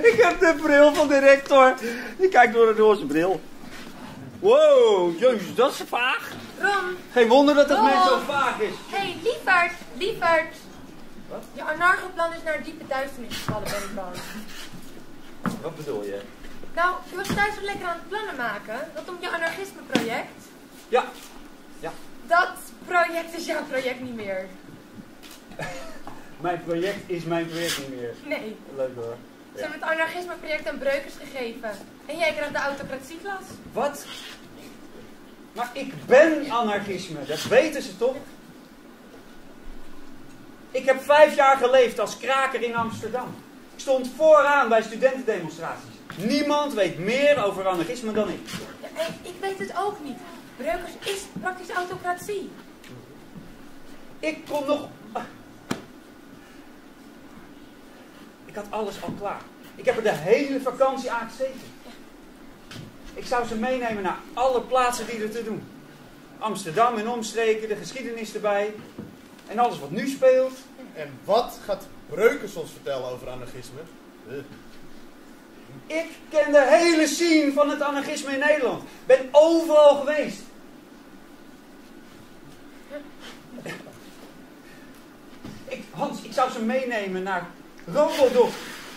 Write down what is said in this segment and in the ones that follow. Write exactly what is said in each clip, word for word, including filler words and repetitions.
Ik heb de bril van de rector. Die kijkt door een roze bril. Wow, jezus, dat is vaag. Ron. Geen wonder dat het Ron. mens zo vaag is. Hé, hey, lieverd, lieverd. Wat? Je anarchoplan is naar diepe duisternis gevallen, ben ik bang. Wat bedoel je? Nou, je was thuis zo lekker aan het plannen maken. Dat om je anarchisme-project. Ja. Ja. Dat project is jouw project niet meer. Mijn project is mijn project niet meer. Nee. Leuk hoor. Ze hebben het anarchisme-project aan Breukers gegeven. En jij krijgt de autocratieklas. Wat? Maar ik ben anarchisme, dat weten ze toch? Ik heb vijf jaar geleefd als kraker in Amsterdam. Ik stond vooraan bij studentendemonstraties. Niemand weet meer over anarchisme dan ik. Ja, en ik weet het ook niet. Breukers is praktisch autocratie. Ik kon nog... Ik had alles al klaar. Ik heb er de hele vakantie aan gezeten. Ik zou ze meenemen naar alle plaatsen die er te doen. Amsterdam en omstreken, de geschiedenis erbij. En alles wat nu speelt. En wat gaat Breukers ons vertellen over anarchisme? Uh. Ik ken de hele scene van het anarchisme in Nederland. Ben overal geweest. Ik, Hans, ik zou ze meenemen naar Robodok.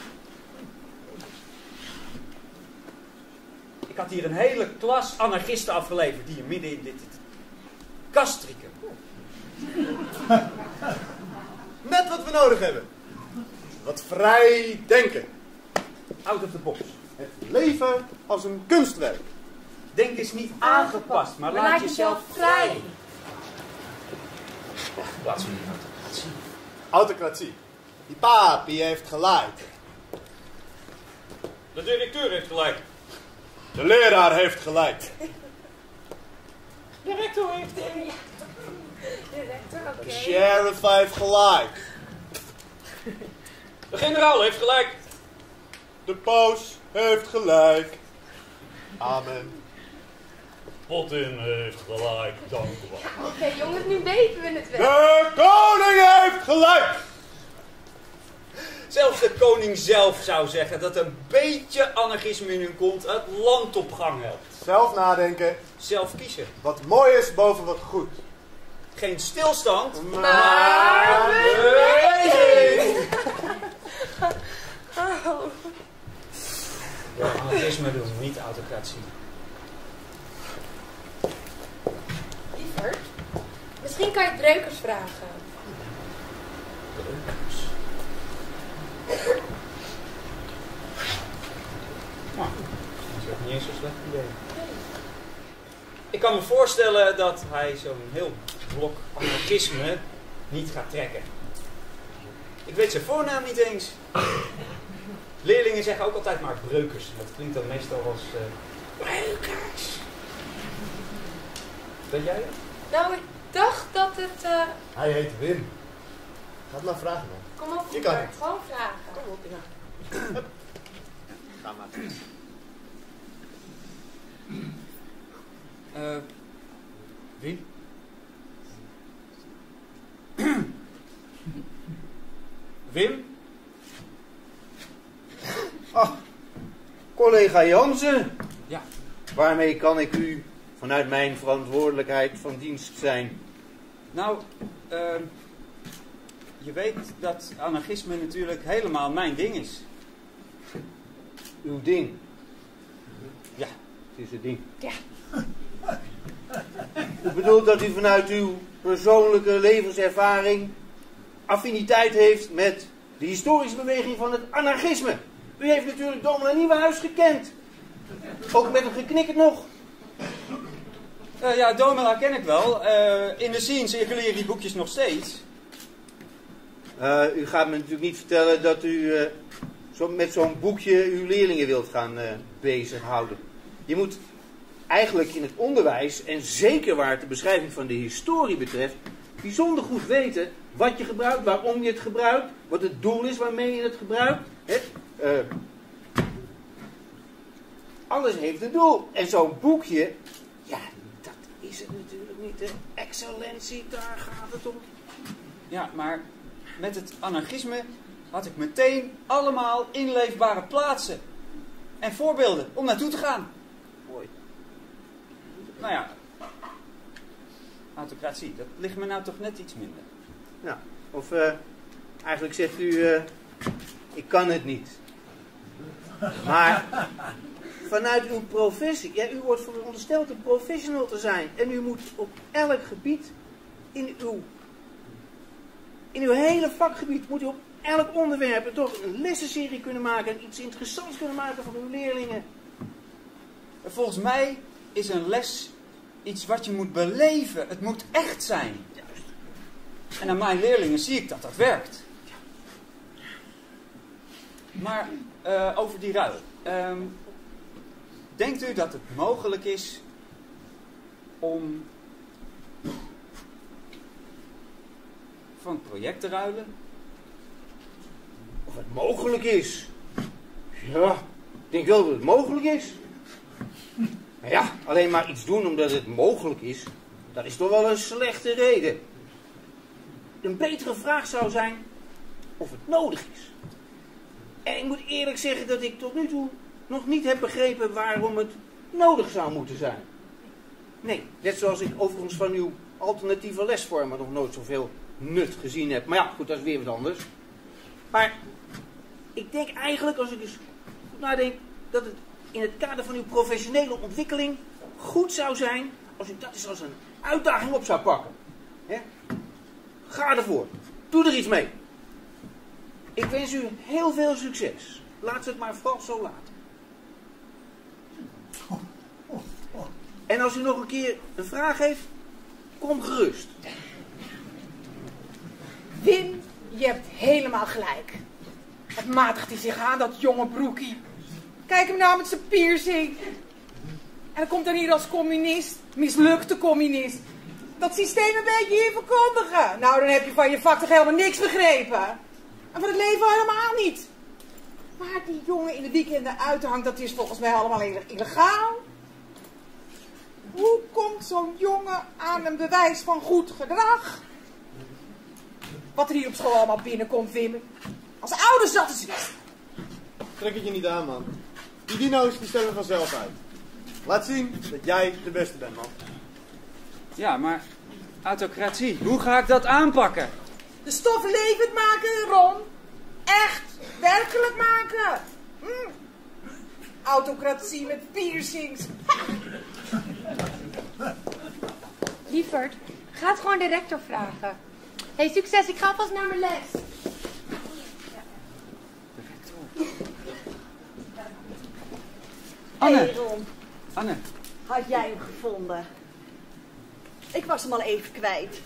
Ik had hier een hele klas anarchisten afgeleverd die hier midden in dit, dit kastrikken. Net wat we nodig hebben. Wat vrij denken. Out of the box. Het leven als een kunstwerk. Denk is niet aangepast, maar, Maar laat, laat jezelf jezelf vrij. In plaats van die autocratie. Autocratie. Die papi heeft gelijk. De directeur heeft gelijk. De leraar heeft gelijk. De rector heeft De rector, oké. De sheriff heeft gelijk. De generaal heeft gelijk. De paus heeft gelijk. Amen. Potin heeft gelijk, dank u wel. Oké, jongens, nu weten we het wel. De koning heeft gelijk. Zelfs de koning zelf zou zeggen dat een beetje anarchisme in hun kont het land op gang helpt. Zelf nadenken. Zelf kiezen. Wat mooi is boven wat goed. Geen stilstand, Maar, maar beweging. Oh. Ja, anarchisme doen, niet autocratie. Lieverd, misschien kan je Breukers vragen. Breukers. Nou, dat is ook niet eens zo slecht idee. Ik kan me voorstellen dat hij zo'n heel blok anarchisme niet gaat trekken. Ik weet zijn voornaam niet eens. Leerlingen zeggen ook altijd maar Breukers. Dat klinkt dan meestal als uh, Breukers. Weet jij het? Nou, ik dacht dat het... Uh... hij heet Wim. Ga het maar vragen dan. Kom op, Je kan Lieverd, het. gewoon vragen. Kom op, ja. Ga maar. Uh, wie? Wim? Ah, collega Jansen. Ja. Waarmee kan ik u vanuit mijn verantwoordelijkheid van dienst zijn? Nou, uh, je weet dat anarchisme natuurlijk helemaal mijn ding is. Uw ding. Ja. Het is het ding. Ja. U bedoelt dat u vanuit uw persoonlijke levenservaring affiniteit heeft met de historische beweging van het anarchisme. U heeft natuurlijk dominee Nieuwenhuis gekend. Ook met een geknikkerd nog. Uh, ja, Domela ken ik wel. Uh, in de scene circuleren die boekjes nog steeds. Uh, u gaat me natuurlijk niet vertellen dat u uh, zo, met zo'n boekje uw leerlingen wilt gaan uh, bezighouden. Je moet eigenlijk in het onderwijs, en zeker waar het de beschrijving van de historie betreft, bijzonder goed weten wat je gebruikt, waarom je het gebruikt, wat het doel is waarmee je het gebruikt. Hè? Uh, alles heeft een doel. En zo'n boekje, ja, dat is het natuurlijk niet. Hè? Excellentie, daar gaat het om. Ja, maar met het anarchisme had ik meteen allemaal inleefbare plaatsen en voorbeelden om naartoe te gaan. Mooi. Nou ja, autocratie, dat ligt me nou toch net iets minder. Nou, of uh, eigenlijk zegt u, uh, ik kan het niet. Maar vanuit uw professie, ja, u wordt verondersteld een professional te zijn. En u moet op elk gebied in uw, in uw hele vakgebied, moet u op elk onderwerp toch een lessenserie kunnen maken en iets interessants kunnen maken voor uw leerlingen. Volgens mij is een les iets wat je moet beleven. Het moet echt zijn. En aan mijn leerlingen zie ik dat dat werkt. Maar uh, over die ruil. Um, denkt u dat het mogelijk is om van het project te ruilen? Of het mogelijk is? Ja, ik denk wel dat het mogelijk is. Maar ja, alleen maar iets doen omdat het mogelijk is, dat is toch wel een slechte reden. Een betere vraag zou zijn of het nodig is. En ik moet eerlijk zeggen dat ik tot nu toe nog niet heb begrepen waarom het nodig zou moeten zijn. Nee, net zoals ik overigens van uw alternatieve lesvormen nog nooit zoveel nut gezien heb. Maar ja, goed, dat is weer wat anders. Maar ik denk eigenlijk, als ik eens goed nadenk, dat het in het kader van uw professionele ontwikkeling goed zou zijn als u dat eens als een uitdaging op zou pakken. He? Ga ervoor. Doe er iets mee. Ik wens u heel veel succes. Laat het maar vooral zo laten. En als u nog een keer een vraag heeft, kom gerust. Wim, je hebt helemaal gelijk. Wat matigt hij zich aan, dat jonge broekie. Kijk hem nou met zijn piercing. En dan komt hij hier als communist, mislukte communist. Dat systeem een beetje hier verkondigen. Nou, dan heb je van je vak toch helemaal niks begrepen. En van het leven helemaal niet. Maar die jongen in de weekenden uithangt, dat is volgens mij allemaal illegaal. Hoe komt zo'n jongen aan een bewijs van goed gedrag? Wat er hier op school allemaal binnenkomt, Wim. Als ouders dat eens wisten. Trek het je niet aan, man. Die dino's die stemmen vanzelf uit. Laat zien dat jij de beste bent, man. Ja, maar autocratie, hoe ga ik dat aanpakken? De stof levend maken, Ron. Echt, werkelijk maken. Mm. Autocratie met piercings. Lieverd, ga het gewoon de rector vragen. Hey, succes, ik ga alvast naar mijn les. Anne. Hey Ron, Anne. had jij hem gevonden? Ik was hem al even kwijt.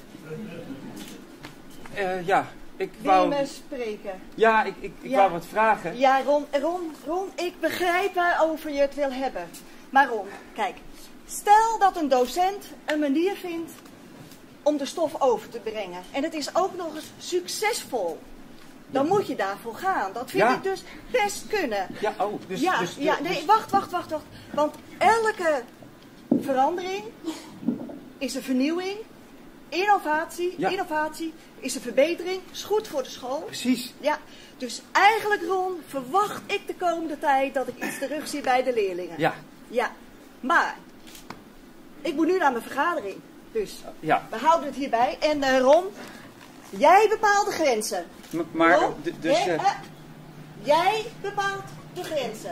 Uh, ja, ik Wil wou... je me spreken? Ja, ik, ik, ik Ja. wou wat vragen. Ja, Ron, Ron, Ron, ik begrijp waarover je het wil hebben. Maar Ron, kijk. Stel dat een docent een manier vindt om de stof over te brengen. En het is ook nog eens succesvol. Dan moet je daarvoor gaan. Dat vind Ja. ik dus best kunnen. Ja, oh, dus... ja, dus, ja, nee, wacht, wacht, wacht, wacht. Want elke verandering is een vernieuwing. Innovatie, Ja. innovatie is een verbetering. Is goed voor de school. Precies. Ja, dus eigenlijk Ron, verwacht ik de komende tijd dat ik iets terugzie bij de leerlingen. Ja. Ja, maar ik moet nu naar mijn vergadering. Dus Ja. we houden het hierbij. En uh, Ron, jij bepaalt de grenzen. M- maar, Ron, d- dus... hè, Uh, uh, jij bepaalt de grenzen.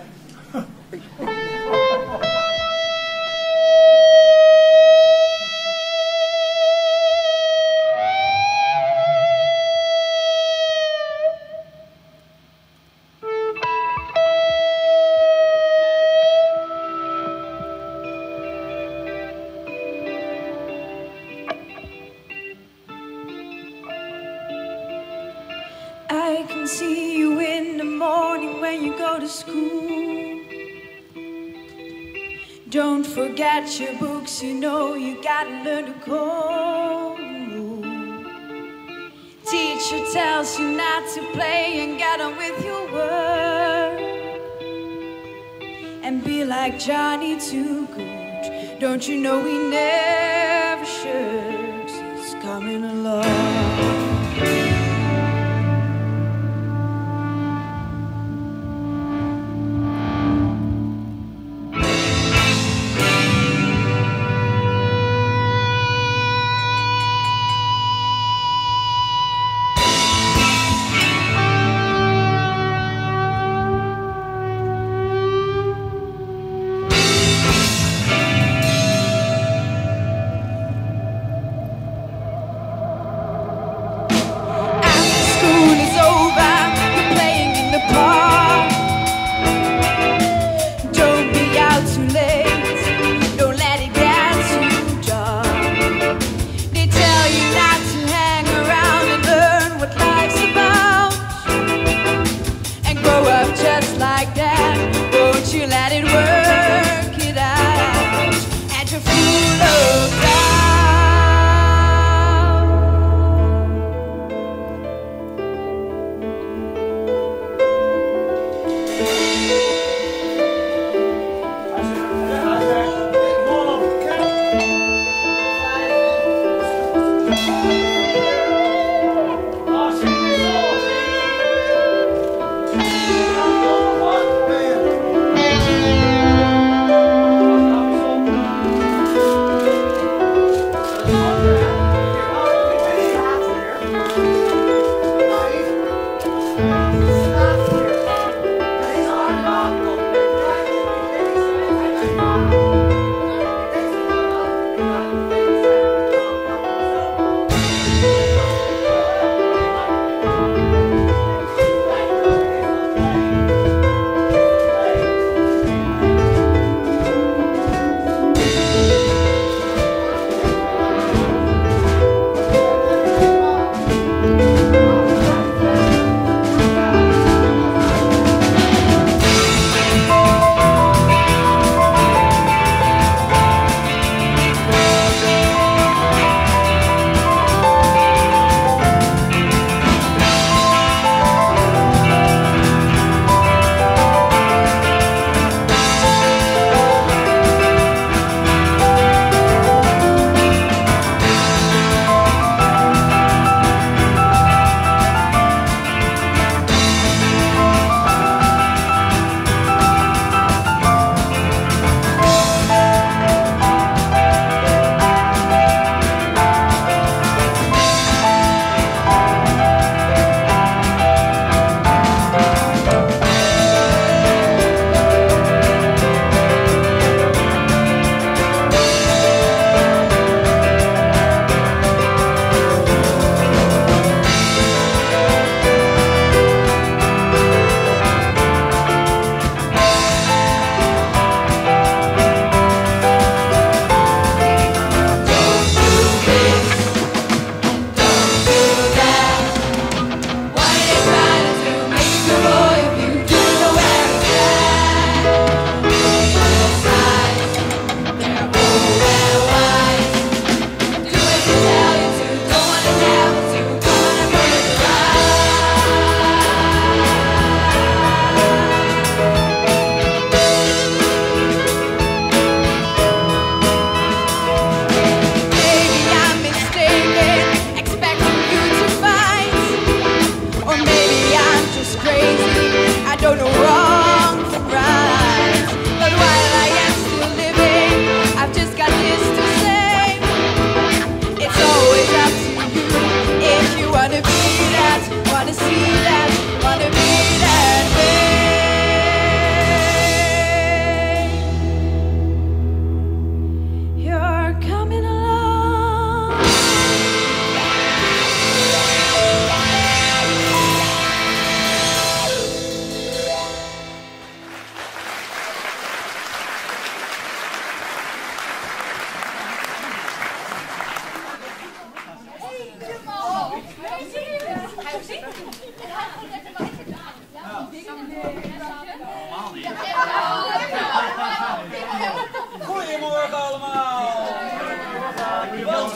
I can see you in the morning when you go to school. Don't forget your books, you know you gotta learn to code. Teacher tells you not to play and get on with your work. And be like Johnny Too Good. Don't you know he never shirks, he's coming along.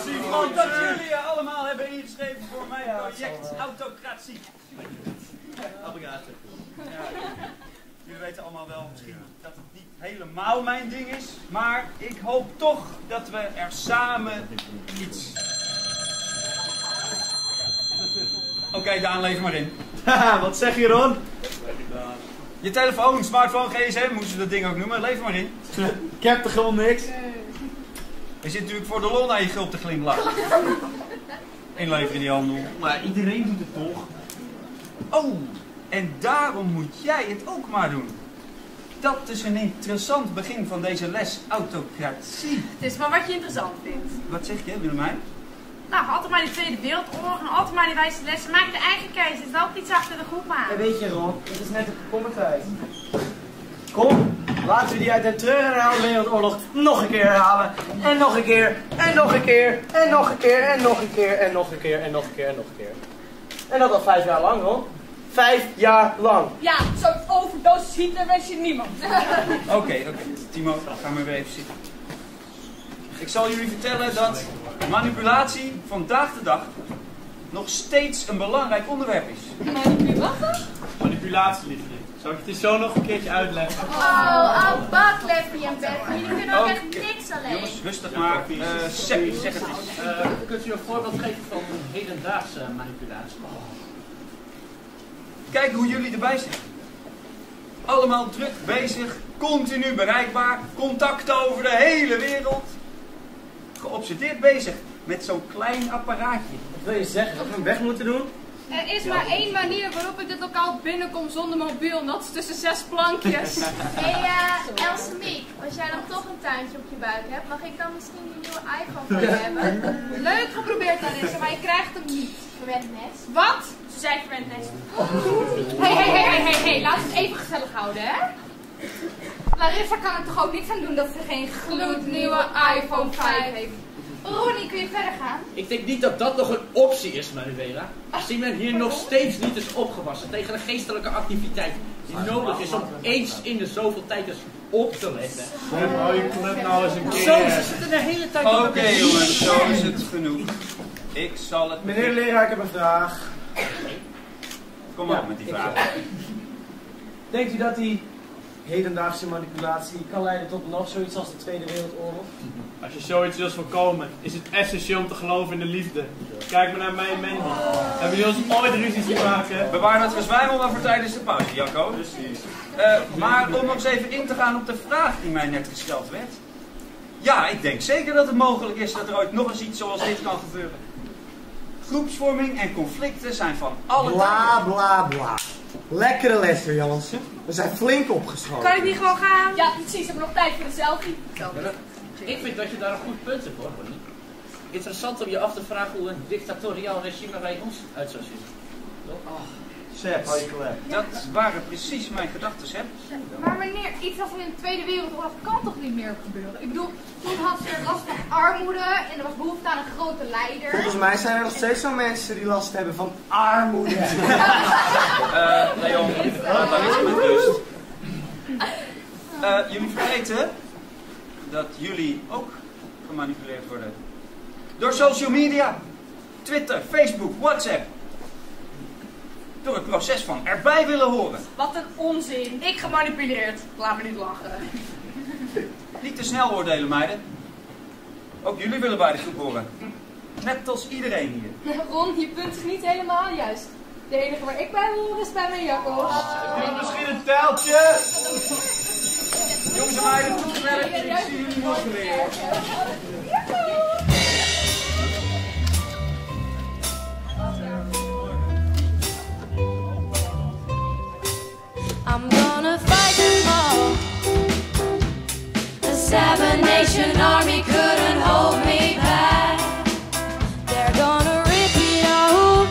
Want dat jullie je allemaal hebben ingeschreven voor mijn project Autocratie. Apparaten. Ja, jullie weten allemaal wel misschien dat het niet helemaal mijn ding is, maar ik hoop toch dat we er samen iets... Oké, okay, Daan, lever maar in. Haha, wat zeg je, Ron? Je telefoon, smartphone, gsm, moesten ze dat ding ook noemen. Lever maar in. Ik heb toch gewoon niks? Je zit natuurlijk voor de lol naar je gulp te glimlachen. Inleveren in die handel. Maar iedereen doet het toch? Oh, en daarom moet jij het ook maar doen. Dat is een interessant begin van deze les autocratie. Het is maar wat je interessant vindt. Wat zeg je, Willemijn? Nou, altijd maar die Tweede Wereldoorlog en altijd maar die wijze lessen. Maak je de eigen keuze. Het is wel iets achter de groep aan. En weet je, Ron, het is net een komkommertijd. Kom, laten we die uit de Tweede Wereldoorlog nog een keer herhalen. En nog een keer, en nog een keer, en nog een keer, en nog een keer, en nog een keer, en nog een keer, en nog een keer. En dat al vijf jaar lang, Ron. Vijf jaar lang. Ja, zo'n overdosis Hitler wens je niemand. Oké, oké. Okay. Timo, ga maar weer even zitten. Ik zal jullie vertellen dat manipulatie vandaag de dag nog steeds een belangrijk onderwerp is. Manipulatie? Manipulatie, liefje. Zal ik het je zo nog een keertje uitleggen? Oh, oh, bak, Leffie en Beffie. Jullie kunnen ook Oh, echt niks alleen. Jongens, rustig maar. Uh, Seppi, zeg het eens. Uh, kunt u een voorbeeld geven van hedendaagse manipulatie? Kijk hoe jullie erbij zitten. Allemaal druk bezig, continu bereikbaar, contacten over de hele wereld. Geobsedeerd bezig met zo'n klein apparaatje. Wat wil je zeggen? Dat we hem weg moeten doen? Er is maar één manier waarop ik dit lokaal binnenkom zonder mobiel. En dat is tussen zes plankjes. Hé, hey, uh, Else Miek, als jij dan toch een tuintje op je buik hebt, mag ik dan misschien die nieuwe iPhone van je hebben? Leuk geprobeerd, Larissa, maar je krijgt hem niet. Verwend nest. Wat? Ze zei verwend nest. Hé, hé, hé, hé, hé, laten we het even gezellig houden, hè? Larissa kan er toch ook niks aan doen dat ze geen gloednieuwe iPhone vijf heeft. Ronnie, kun je verder gaan? Ik denk niet dat dat nog een optie is, Manuela. Als men hier nog steeds niet is opgewassen tegen de geestelijke activiteit die nodig is om eens in de zoveel tijd eens op te letten. Hou je klep nou eens een keer. Zo, ze zitten de hele tijd op. Oké okay, jongens, zo is het genoeg. Ik zal het... Meneer de leraar, ik heb een vraag. Kom maar ja, met die vraag. Denkt u dat die hedendaagse manipulatie kan leiden tot nog zoiets als de Tweede Wereldoorlog? Als je zoiets wilt voorkomen, is het essentieel om te geloven in de liefde. Kijk maar naar mij en Mandy. Hebben jullie ons ooit ruzie zien maken? Bewaar dat gezwijmel maar voor tijdens de pauze, Jacco. Precies. Uh, maar om nog eens even in te gaan op de vraag die mij net gesteld werd. Ja, ik denk zeker dat het mogelijk is dat er ooit nog eens iets zoals dit kan gebeuren. Groepsvorming en conflicten zijn van alle Bla bla bla. Lekkere lessen, Jansen. We zijn flink opgeschoten. Kan ik niet gewoon gaan? Ja, precies. We hebben nog tijd voor de selfie. Ik vind dat je daar een goed punt hebt, hoor, Ronnie. Interessant om je af te vragen hoe een dictatoriaal regime bij ons uit zou zien. Oh, Seb, hou je klep. Dat waren precies mijn gedachten, Seb. Maar meneer, iets als in de Tweede Wereldoorlog kan toch niet meer gebeuren? Ik bedoel, toen had ze last van armoede en er was behoefte aan een grote leider. Volgens mij zijn er nog steeds zo mensen die last hebben van armoede. uh, Leon, uh, daar is het met rust. Uh, jullie vergeten dat jullie ook gemanipuleerd worden. Door social media. Twitter, Facebook, WhatsApp. Door het proces van erbij willen horen. Wat een onzin. Ik gemanipuleerd. Laat me niet lachen. Niet te snel oordelen, meiden. Ook jullie willen bij de groep horen. Net als iedereen hier. Ron, je punt is niet helemaal juist. De enige waar ik bij hoor is bij mijn Jacco. Heb je misschien een tijltje? Jongens en meiden, goed werk. Ik zie jullie morgen weer. I'm gonna fight them all. The Seven Nation Army couldn't hold me back. They're gonna rip it off,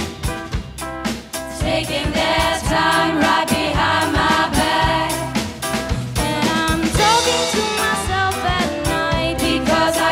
taking their time right behind my back. And I'm talking to myself at night because I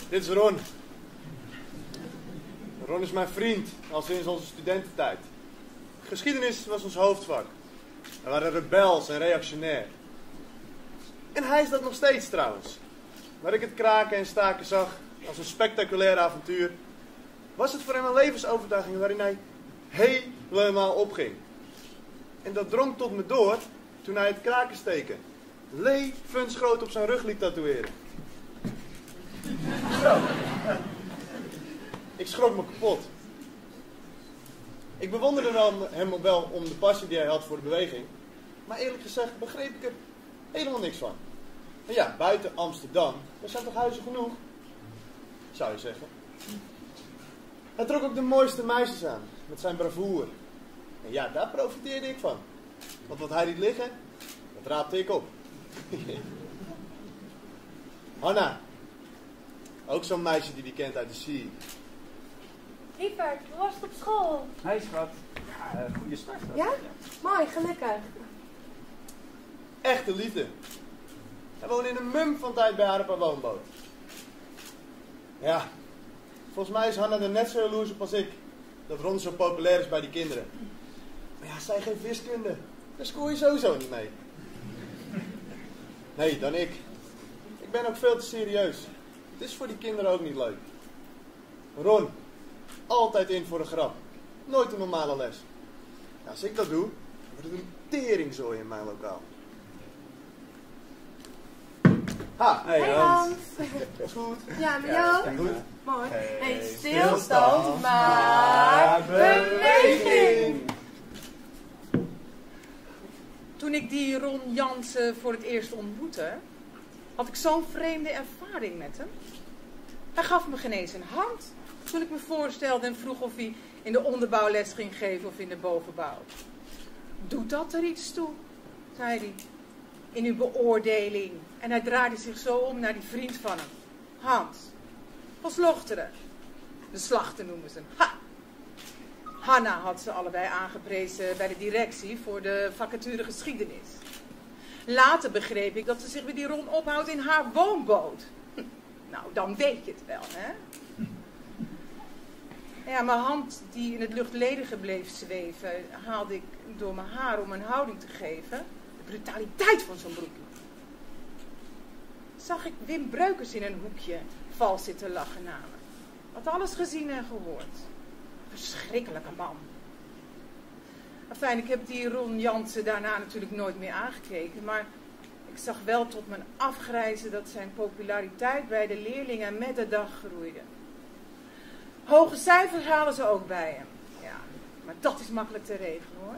Dit is Ron. Ron is mijn vriend, al sinds onze studententijd. Geschiedenis was ons hoofdvak. We waren rebels en reactionair. En hij is dat nog steeds trouwens. Waar ik het kraken en staken zag als een spectaculair avontuur, was het voor hem een levensovertuiging waarin hij helemaal opging. En dat drong tot me door toen hij het kraken steken levensgroot op zijn rug liet tatoeëren. Zo. Ik schrok me kapot. Ik bewonderde wel hem wel om de passie die hij had voor de beweging. Maar eerlijk gezegd begreep ik er helemaal niks van. En ja, buiten Amsterdam, er zijn toch huizen genoeg? Zou je zeggen. Hij trok ook de mooiste meisjes aan, met zijn bravoure. En ja, daar profiteerde ik van. Want wat hij liet liggen, dat raapte ik op. Hanna. Ook zo'n meisje die die kent uit de sea. Lieverd, hoe was het op school? Hey schat. Ja, uh, goede start. Ja? Mooi, gelukkig. Echte liefde. Hij woonde in een mum van tijd bij haar op haar woonboot. Ja, volgens mij is Hanna er net zo jaloers op als ik. Dat Ron zo populair is bij die kinderen. Maar ja, zij geen wiskunde. Daar scoor je sowieso niet mee. Nee, dan ik. Ik ben ook veel te serieus. Het is voor die kinderen ook niet leuk. Ron, altijd in voor een grap. Nooit een normale les. Ja, als ik dat doe, wordt het een teringzooi in mijn lokaal. Ha, hey, hey Hans. Is goed. Ja, met ja, jou? Goed. Mooi. Hey, hey, stilstand, stilstand, maar beweging. Toen ik die Ron Jansen voor het eerst ontmoette, had ik zo'n vreemde ervaring met hem. Hij gaf me geen eens een hand toen ik me voorstelde en vroeg of hij in de onderbouw les ging geven of in de bovenbouw. Doet dat er iets toe, zei hij, in uw beoordeling. En hij draaide zich zo om naar die vriend van hem, Hans, van Slochteren. De slachter noemen ze hem. Ha! Hanna had ze allebei aangeprezen bij de directie voor de vacature geschiedenis. Later begreep ik dat ze zich bij die Ron ophoudt in haar woonboot. Hm, nou, dan weet je het wel, hè? Ja, mijn hand die in het luchtledige bleef zweven, haalde ik door mijn haar om een houding te geven. De brutaliteit van zo'n broekje. Zag ik Wim Breukers in een hoekje vals zitten lachen na me. Had alles gezien en gehoord. Verschrikkelijke man. Enfin, ik heb die Ron Jansen daarna natuurlijk nooit meer aangekeken, maar ik zag wel tot mijn afgrijzen dat zijn populariteit bij de leerlingen met de dag groeide. Hoge cijfers halen ze ook bij hem. Ja, maar dat is makkelijk te regelen, hoor.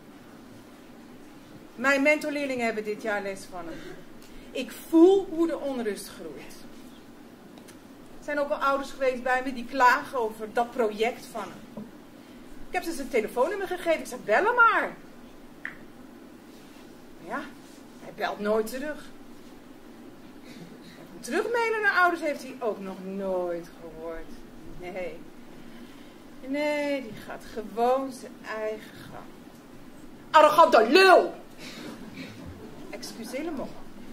Mijn mentorleerlingen hebben dit jaar les van hem. Ik voel hoe de onrust groeit. Er zijn ook wel ouders geweest bij me die klagen over dat project van hem. Ik heb ze zijn telefoonnummer gegeven. Ik zei, bel hem maar. Maar ja, hij belt nooit terug. Terugmailen naar ouders heeft hij ook nog nooit gehoord. Nee. Nee, die gaat gewoon zijn eigen gang. Arrogante lul! Excusez-le-moi.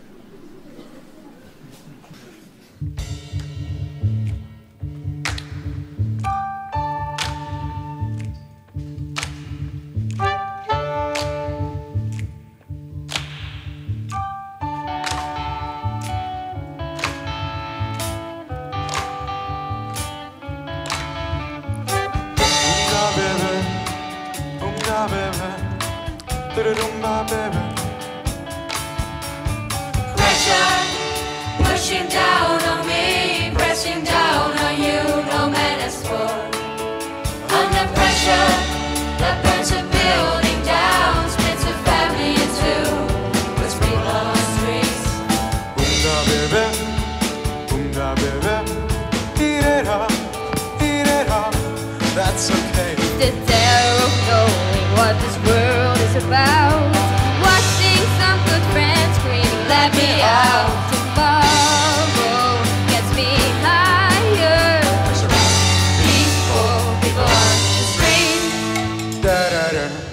Pressure pushing down on me, pressing down on you, no man is for. Under pressure that burns a building down, splits a family in two, puts people on the streets. Boom baby, boom baby, eat it up, eat it up, that's okay. The terror of knowing what this world is about. Watching some good friends scream, let me out. Tomorrow gets me higher. People, people on the street. Da da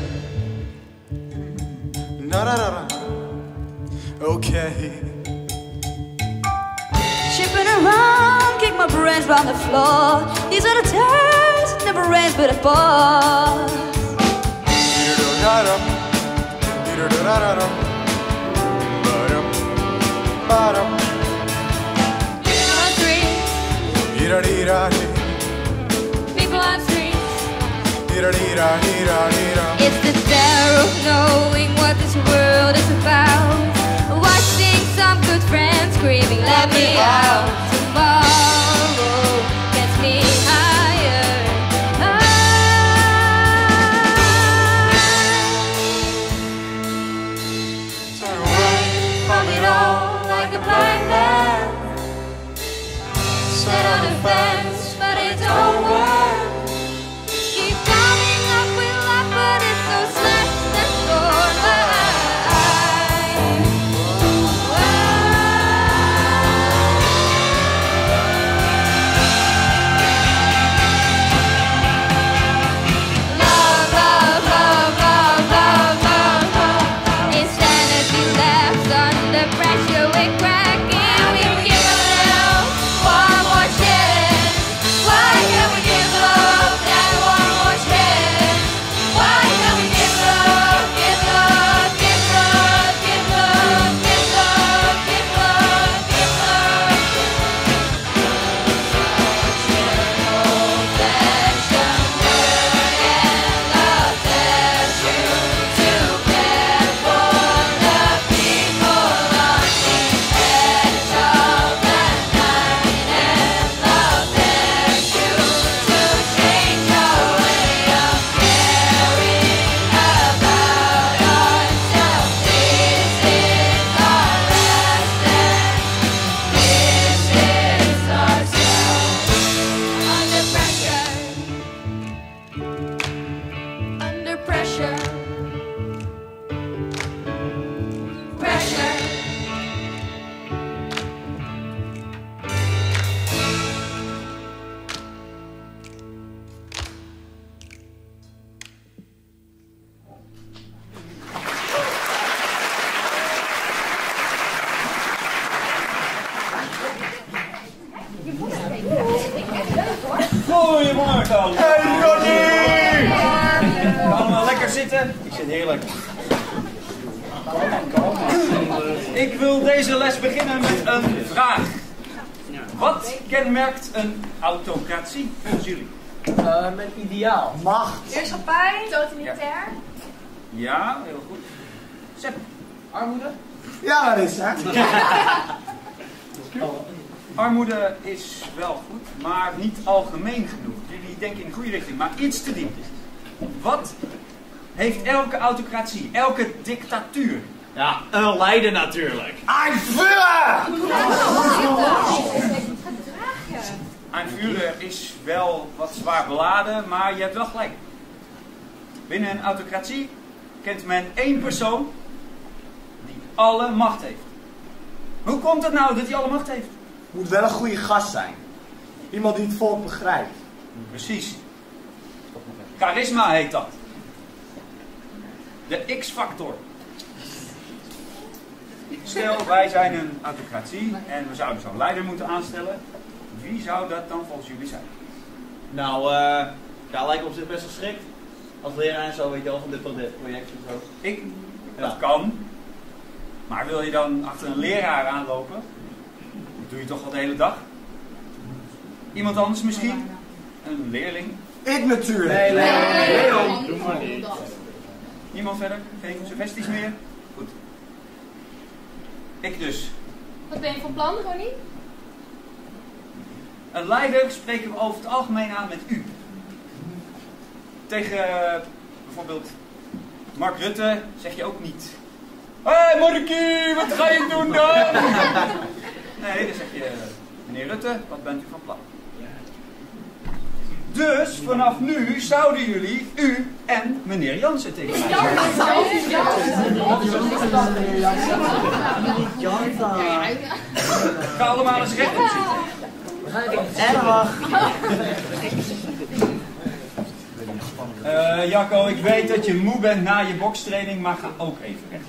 da. Na na na na. Okay. Shipping around, kick my rains on the floor. These are the times, never rains but it pours. People on streets. It's the terror of knowing what this world is about. Watching some good friends screaming, let me out. Tomorrow gets me higher. Turn away from it all like a blind man. Set on a fence, but it don't work. Keep coming up with love, but it's so slashed and torn. Love, love, love, love, love, love, love. Insanity left under pressure, we're cracking. We give a little one more chance. Why can't we give love that one more chance? Why can't we give love, give love, give love, give love, give love, give love, give love? Affection, word and love that you to care for the people on the edge of the night, and love that you to change our way of caring about ourselves. This is our last dance. This is ourselves. Under pressure. Under pressure. Pressure. Goedemorgen allemaal. Hey Johnny! Allemaal lekker zitten. Ik zit heerlijk. Ik wil deze les beginnen met een vraag. Wat kenmerkt een autocratie volgens jullie? Uh, mijn ideaal. Macht. Heerschappij. Totalitair. Ja, heel goed. Sepp. Armoede. Ja, dat is het. Armoede is wel goed, maar niet algemeen genoeg. Jullie denken in de goede richting, maar iets te diep. Wat heeft elke autocratie, elke dictatuur? Ja, een leider natuurlijk. Ein Führer! Ein Führer is wel wat zwaar beladen, maar je hebt wel gelijk. Binnen een autocratie kent men één persoon die alle macht heeft. Hoe komt het nou dat hij alle macht heeft? Moet wel een goede gast zijn. Iemand die het volk begrijpt. Precies. Charisma heet dat. De X-factor. Stel, wij zijn een autocratie en we zouden zo'n leider moeten aanstellen. Wie zou dat dan volgens jullie zijn? Nou, eh, ja, lijkt me op zich best geschikt. Als leraar en zo, weet je wel, van dit project en zo. Ik? Dat kan. Maar wil je dan achter een leraar aanlopen? Dat doe je toch al de hele dag? Iemand anders misschien? Een leerling? Ik natuurlijk. Nee, nee, nee. Leon. Doe maar niet. Niemand verder? Geen suggesties meer? Goed. Ik dus. Wat ben je van plan, Ronnie? Een leider spreken we over het algemeen aan met u. Tegen uh, bijvoorbeeld Mark Rutte zeg je ook niet: hé hey, Markie, wat ga je doen dan? Nee, dan zeg je: meneer Rutte, wat bent u van plan? Dus vanaf nu zouden jullie u en meneer Jansen tegen mij zeggen. Ga allemaal eens rechtop zitten. En wacht. Uh, Jacco, ik weet dat je moe bent na je bokstraining, maar ga ook even rechtop.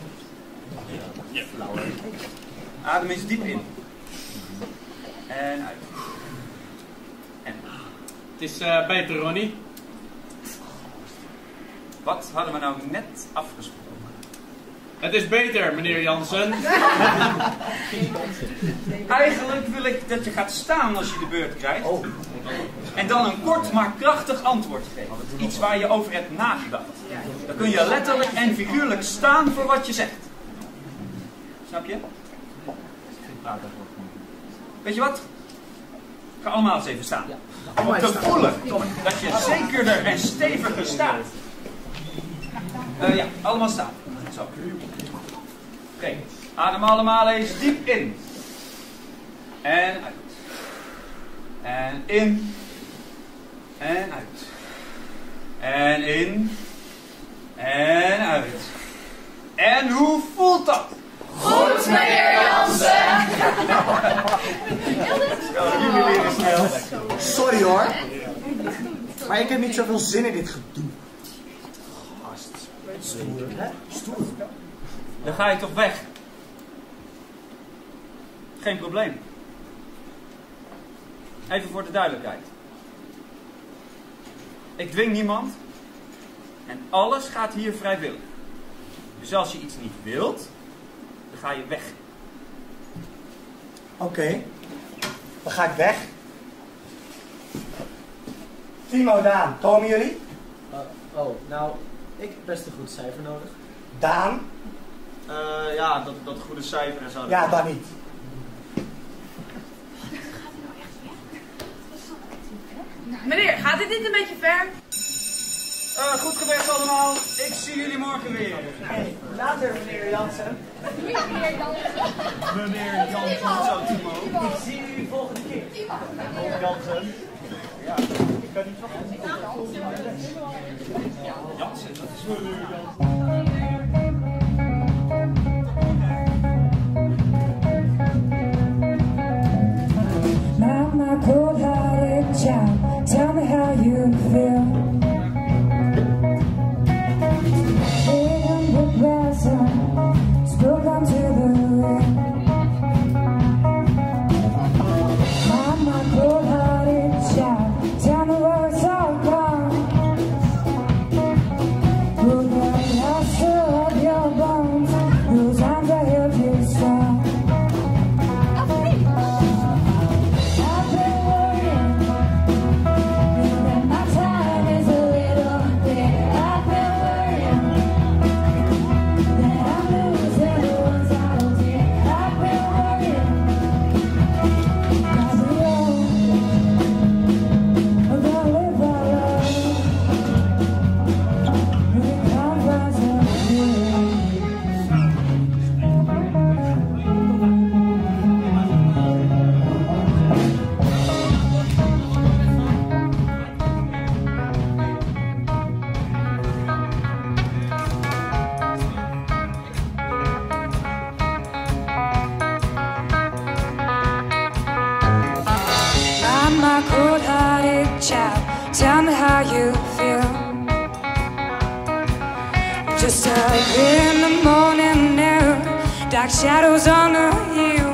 Adem eens diep in. En uit. is uh, beter, Ronnie. Wat hadden we nou net afgesproken? Het is beter, meneer Jansen. Eigenlijk wil ik dat je gaat staan als je de beurt krijgt. En dan een kort maar krachtig antwoord geven. Iets waar je over hebt nagedacht. Dan kun je letterlijk en figuurlijk staan voor wat je zegt. Snap je? Weet je wat? Ga allemaal eens even staan. Om te voelen dat je zekerder en steviger staat. Uh, ja, allemaal staan. Zo. Oké, okay. Adem allemaal eens diep in. En uit. En in. En uit. En in. En uit. En hoe voelt dat? Goed, meneer Jansen. Sorry hoor. Maar ik heb niet zoveel zin in dit gedoe. Stoer, hè? Stoer. Dan ga je toch weg. Geen probleem. Even voor de duidelijkheid. Ik dwing niemand. En alles gaat hier vrijwillig. Dus als je iets niet wilt, dan ga je weg. Oké. Okay. Dan ga ik weg. Timo, Daan, komen jullie? Uh, oh, nou, ik heb best een goed cijfer nodig. Daan? Uh, ja, dat, dat goede cijfer en zo. Ja, dan niet. Meneer, gaat dit niet een beetje ver? Uh, goed gewerkt allemaal. Ik zie jullie morgen weer. Hey, later, meneer Jansen. Meneer Jansen. Meneer Jansen, zo Timo. Ik zie jullie volgende keer. Meneer Jansen. Ja, ik kan niet wachten. Jansen, dat is meneer Jansen. Mama, cold-hearted child, tell me how you feel. In the present, spoke onto the wind. Mama, cold-hearted child, tell me where it's all gone. Who the master of your bones, whose arms I held you strong. Tell me how you feel. Just up in the morning air, dark shadows on the hill.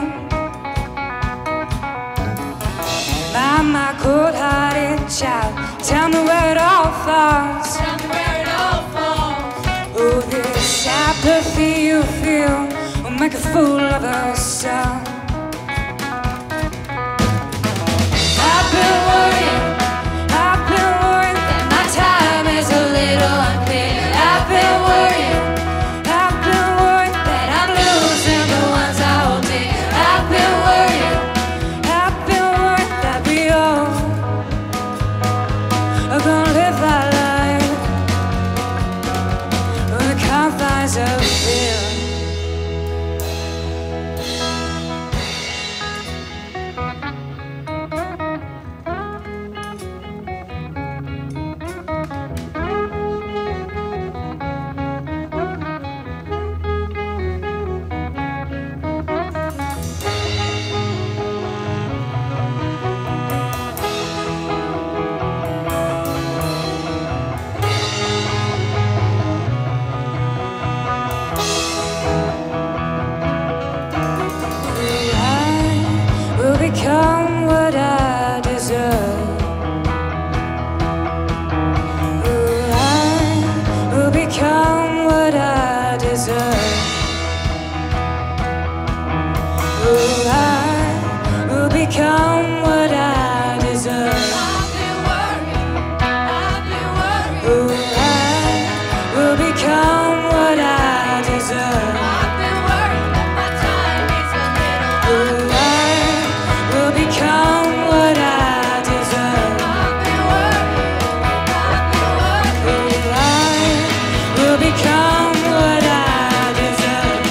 My, my cold-hearted child, tell me where it all falls. Tell me where it all falls. Oh, this apathy you feel will make a fool of us all. I've been worrying. I've been worrying, I've been worried that I'm losing the ones I hold dear. I've been worrying, I've been worried that we all are gonna live our life on the confines of fear. Become what I deserve. become what I deserve. I've been worrying, I've been worrying. Ooh, I will become what I deserve. I've been worrying that my time is a little. Ooh, I will become what I deserve. I've been worrying, I've been worrying. Ooh, I will become what I deserve.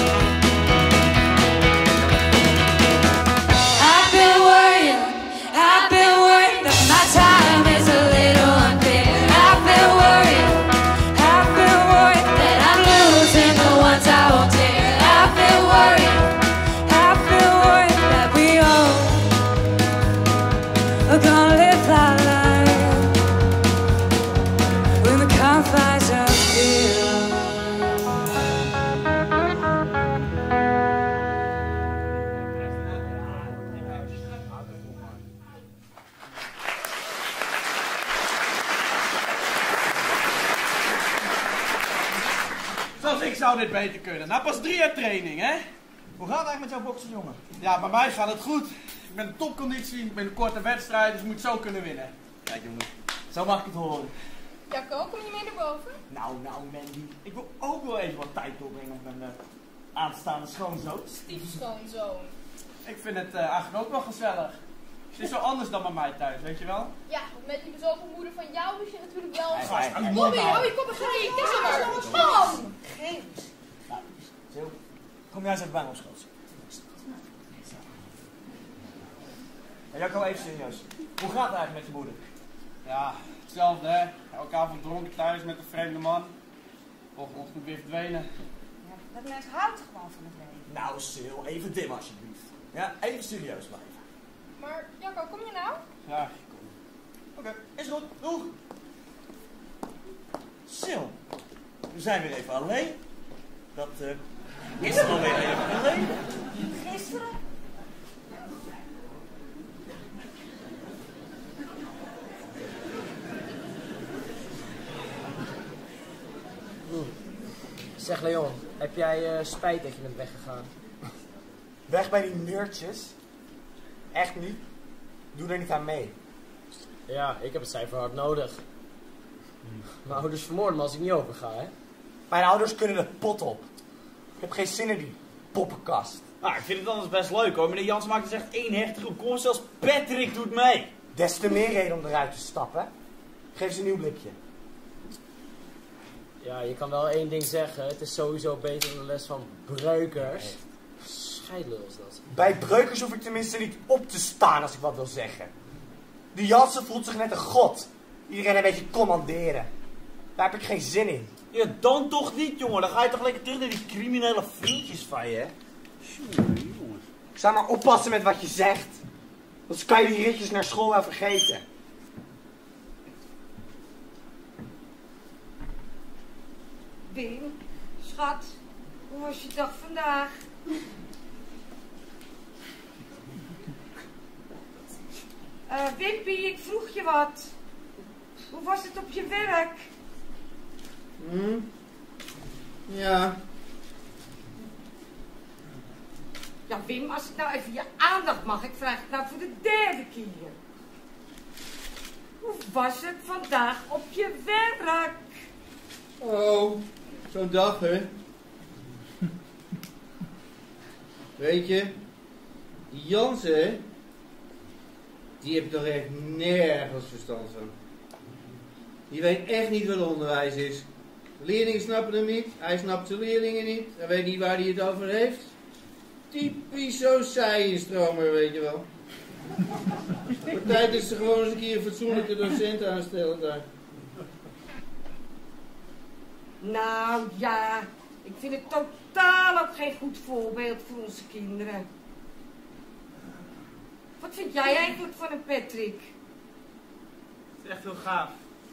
I've been worrying, I've been worrying that my time is a little unfair. I've been worrying, I've been worrying that I'm losing the ones I won't dare. I've been worrying, I've been worrying that we all are gonna live our life in the confines of fear. Zelfs ik zou dit beter kunnen. Na pas drie jaar training, hè? Hoe gaat het eigenlijk met jouw boksen, jongen? Ja, bij mij gaat het goed. Ik ben in topconditie, ik ben een korte wedstrijd, dus ik moet zo kunnen winnen. Kijk, jongen. Zo mag ik het horen. Jacco, kom je mee naar boven? Nou, nou, Mandy. Ik wil ook wel even wat tijd doorbrengen met mijn uh, aanstaande schoonzoon. Stiefschoonzoon. Ik vind het uh, eigenlijk ook wel gezellig. Het is zo anders dan bij mij thuis, weet je wel? Ja, want met die bezopen moeder van jou is je natuurlijk wel... Hey, hey, hey, Bobby, nou. hou je kop eens aan je kisser. Man! Geen. Nou, Sil, kom jij eens even bij ons, schat. Hey, Jacco, even serieus. Hoe gaat het eigenlijk met je moeder? Ja, hetzelfde hè. Elke avond dronken thuis met een vreemde man. Volgenochtend weer verdwenen. Ja, dat mens houdt gewoon van het leven. Nou, Sil, even dim alsjeblieft. Ja, even serieus blijven. Maar Jacco, kom je nou? Ja, ik kom. Oké, is goed. Doeg. Sil, we zijn weer even alleen. Dat uh, is alweer even geleden. Gisteren? Zeg Leon, heb jij uh, spijt dat je bent weggegaan? Weg bij die nerdjes? Echt niet? Doe er niet aan mee. Ja, ik heb het cijfer hard nodig. Mijn ouders vermoorden me als ik niet over ga, hè? Mijn ouders kunnen de pot op. Ik heb geen zin in die poppenkast. Nou, ik vind het anders best leuk hoor. Meneer Jans maakt dus echt één hechte groep. Kom, zelfs Patrick doet mee. Des te meer reden om eruit te stappen. Geef ze een nieuw blikje. Ja, je kan wel één ding zeggen. Het is sowieso beter dan de les van Breukers. Scheidlul is dat. Bij Breukers hoef ik tenminste niet op te staan als ik wat wil zeggen. Die Jansen voelt zich net een god. Iedereen een beetje commanderen. Daar heb ik geen zin in. Ja, dan toch niet, jongen. Dan ga je toch lekker terug naar die criminele vriendjes van je, hè? Ik zou maar oppassen met wat je zegt. Anders kan je die ritjes naar school wel vergeten. Wim, schat, hoe was je dag vandaag? Uh, Wimpie, ik vroeg je wat. Hoe was het op je werk? Hm? Ja. Ja, Wim, als ik nou even je aandacht mag, ik vraag het nou voor de derde keer. Hoe was het vandaag op je werk? Oh, zo'n dag, hè? Weet je, die Jansen, hè? Die heeft toch echt nergens verstand van. Die weet echt niet wat onderwijs is. De leerlingen snappen hem niet, hij snapt de leerlingen niet, hij weet niet waar hij het over heeft. Typisch zo'n science-stromer, weet je wel. Voor tijd is er gewoon eens een keer een fatsoenlijke docent aanstellen daar. Nou ja, ik vind het totaal ook geen goed voorbeeld voor onze kinderen. Wat vind jij eigenlijk van een Patrick? Het is echt heel gaaf.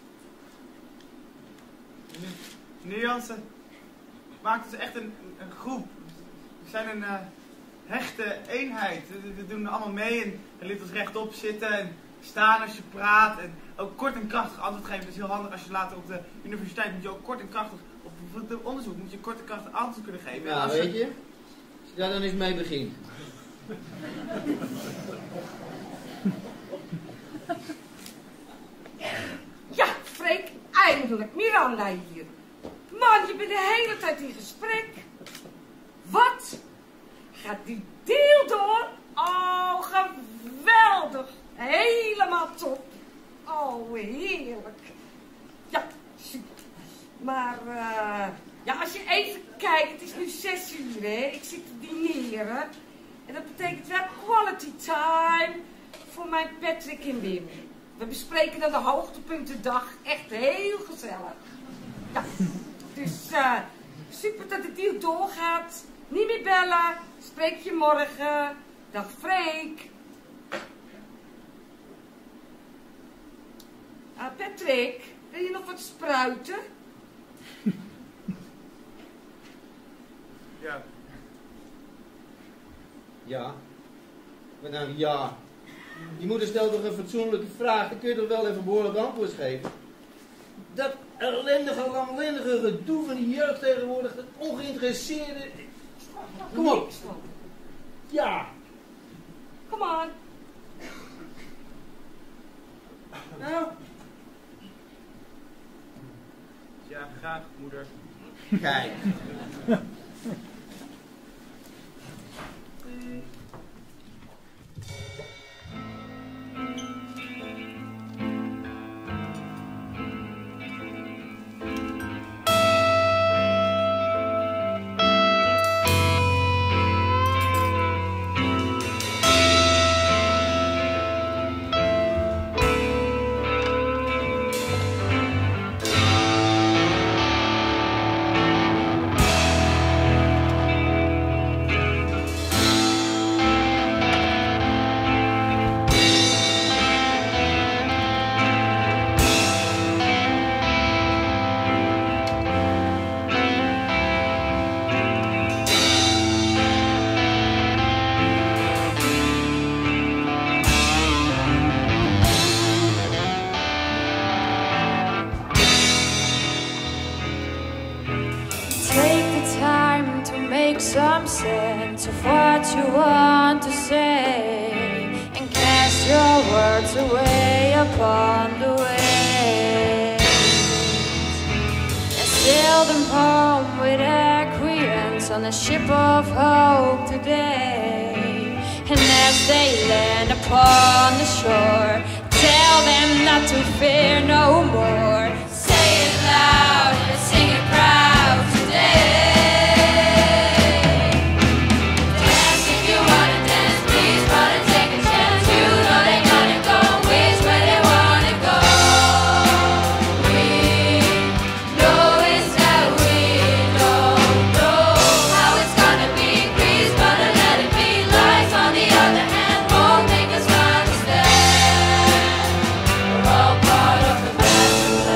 Meneer Jansen maakt dus echt een, een groep. We zijn een uh, hechte eenheid. We, we doen allemaal mee en hij liet ons rechtop zitten en staan als je praat. En ook kort en krachtig antwoord geven. Dat is heel handig als je later op de universiteit moet je ook kort en krachtig, op het onderzoek moet je kort en krachtig antwoord kunnen geven. Ja, als weet je, als je daar dan eens mee begint. veranda hier. Man, je bent de hele tijd in gesprek. Wat? Gaat die deal door? Oh, geweldig. Helemaal top. Oh, heerlijk. Ja, super. Maar, uh, ja, als je even kijkt, het is nu zes uur, hè. Ik zit te dineren. En dat betekent wel quality time voor mijn Patrick en Wim. We bespreken dan de hoogtepuntendag. Echt heel gezellig. Ja, dus uh, super dat de deal doorgaat. Niet meer bellen. Spreek je morgen. Dag Freek. Uh, Patrick, wil je nog wat spruiten? Ja. Ja. Wat nou ja? Die moeder stelt toch een fatsoenlijke vraag. Dan kun je toch wel even behoorlijk antwoord geven. Dat ellendige, lamlendige gedoe van die jeugd tegenwoordig. Dat ongeïnteresseerde... Kom op. Ja. Kom aan. Nou. Ja, graag, moeder. Kijk. Some sense of what you want to say and cast your words away upon the waves and sail them home with acquiescence on the ship of hope today. And as they land upon the shore, tell them not to fear no more. Say it loud and sing it proud today. All part of the best.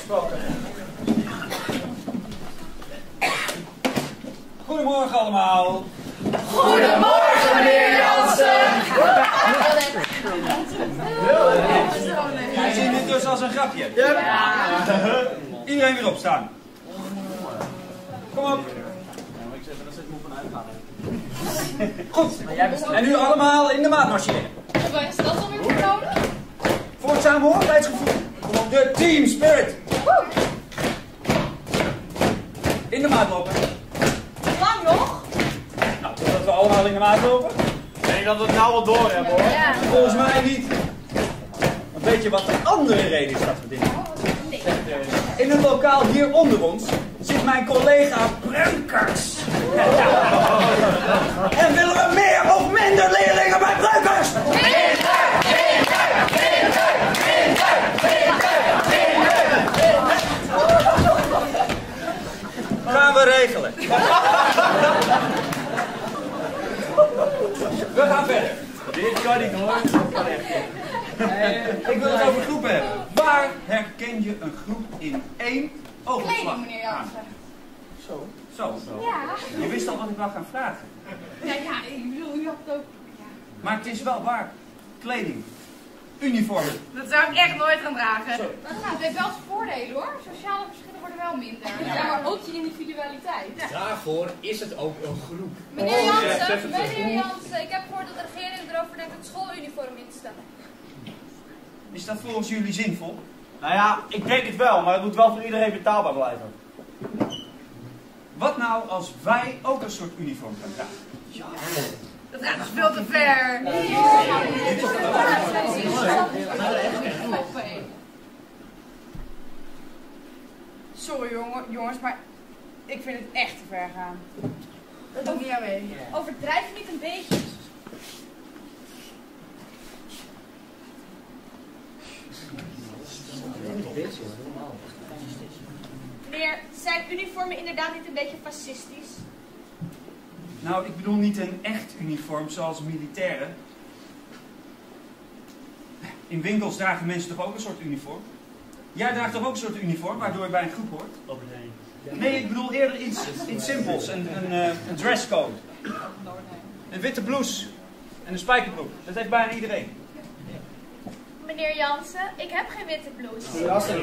afgesproken. Goedemorgen allemaal. Goedemorgen, meneer Jansen. Jullie zien dit dus als een grapje? Ja. Iedereen weer opstaan. Kom op. Goed. En nu allemaal in de maat marcheren. Wat is dat dan weer voor nodig? Voor het samenhorigheidsgevoel. Voor de team spirit. In de maat lopen. Lang nog? Nou, totdat we allemaal in de maat lopen. Ik denk dat we het nou wel door hebben, hoor. Ja. Volgens mij niet. Want weet je wat de andere reden is dat we dit doen? In het lokaal hier onder ons zit mijn collega Breukers. En willen we meer of minder leerlingen bij Breukers? Minder, minder, minder, minder, minder, minder. Gaan we regelen. We gaan verder. Dit kan niet, hoor. Dat kan echt niet. Ik wil het over groepen hebben. Waar herken je een groep in één oogopslag? Kleding, meneer Jansen. Zo. Zo. Ja. Je wist al wat ik wou gaan vragen. Ja, ja, ik bedoel, u had het ook. Ja. Maar het is wel waar. Kleding. Uniformen. Dat zou ik echt nooit gaan dragen. Nou, het heeft wel zijn voordelen hoor. Sociale verschillen worden wel minder. Ja, maar ook je individualiteit. Ja. Daarvoor is het ook een groep. Meneer Jansen, meneer Jansen, ik heb gehoord dat de regering erover denkt het schooluniform in te stellen. Is dat volgens jullie zinvol? Nou ja, ik denk het wel, maar het moet wel voor iedereen betaalbaar blijven. Wat nou als wij ook een soort uniform gaan dragen? Ja. Dat gaat dus veel te ver. Sorry jongen, jongens, maar ik vind het echt te ver gaan. Dat doe ik niet aan mee. Overdrijf niet een beetje. Meneer, zijn uniformen inderdaad niet een beetje fascistisch? Nou, ik bedoel niet een echt uniform zoals militairen. In winkels dragen mensen toch ook een soort uniform? Jij draagt toch ook een soort uniform, waardoor je bij een groep hoort? Nee, ik bedoel eerder iets, iets simpels. Een, een, uh, een dresscode. Een witte blouse. En een spijkerbroek. Dat heeft bijna iedereen. Meneer Jansen, ik heb geen witte blouse.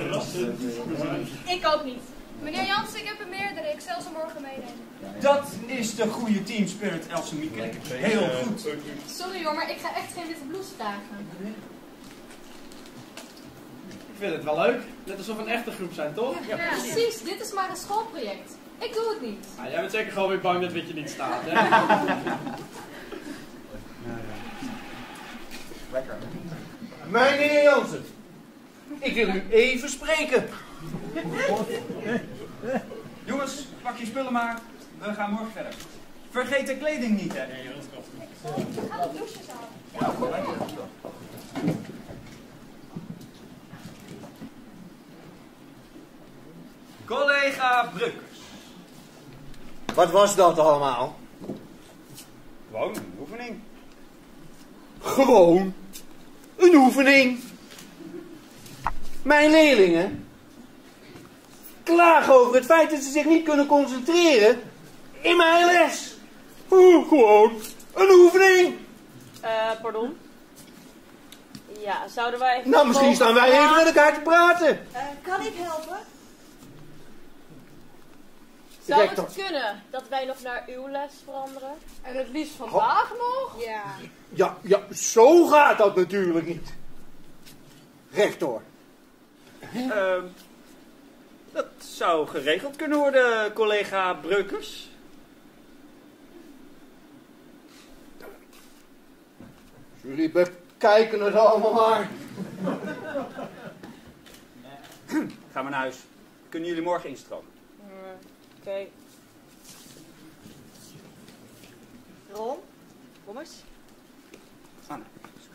Ik ook niet. Meneer Jansen, ik heb er meerdere. Ik zal ze morgen meenemen. Dat is de goede team spirit, Elsemieke. Heel goed. Sorry hoor, maar ik ga echt geen witte blouse dragen. Ik vind het wel leuk. Net alsof we een echte groep zijn, toch? Ja, precies. Dit is maar een schoolproject. Ik doe het niet. Ah, jij bent zeker gewoon weer bang dat witje niet staat, hè? Lekker. Meneer Jansen, ik wil u even spreken. Jongens, pak je spullen maar. We gaan morgen verder. Vergeet de kleding niet, hè? Ga de bloesjes halen. Collega Breukers. Wat was dat allemaal? Gewoon een oefening. Gewoon een oefening. Mijn leerlingen klagen over het feit dat ze zich niet kunnen concentreren in mijn les. Oh, gewoon een oefening. Eh, uh, pardon? Ja, zouden wij... Nou, misschien staan wij even met elkaar te praten. Uh, kan ik helpen? Zou Rector. het kunnen dat wij nog naar uw les veranderen? En het liefst vandaag nog? Ja. Ja, ja, zo gaat dat natuurlijk niet. Rector. Uh, dat zou geregeld kunnen worden, collega Breukers. Jullie bekijken het allemaal maar. Gaan we naar huis. Kunnen jullie morgen instromen? Uh, Oké. Okay. Ron, kom eens. Ah, nee.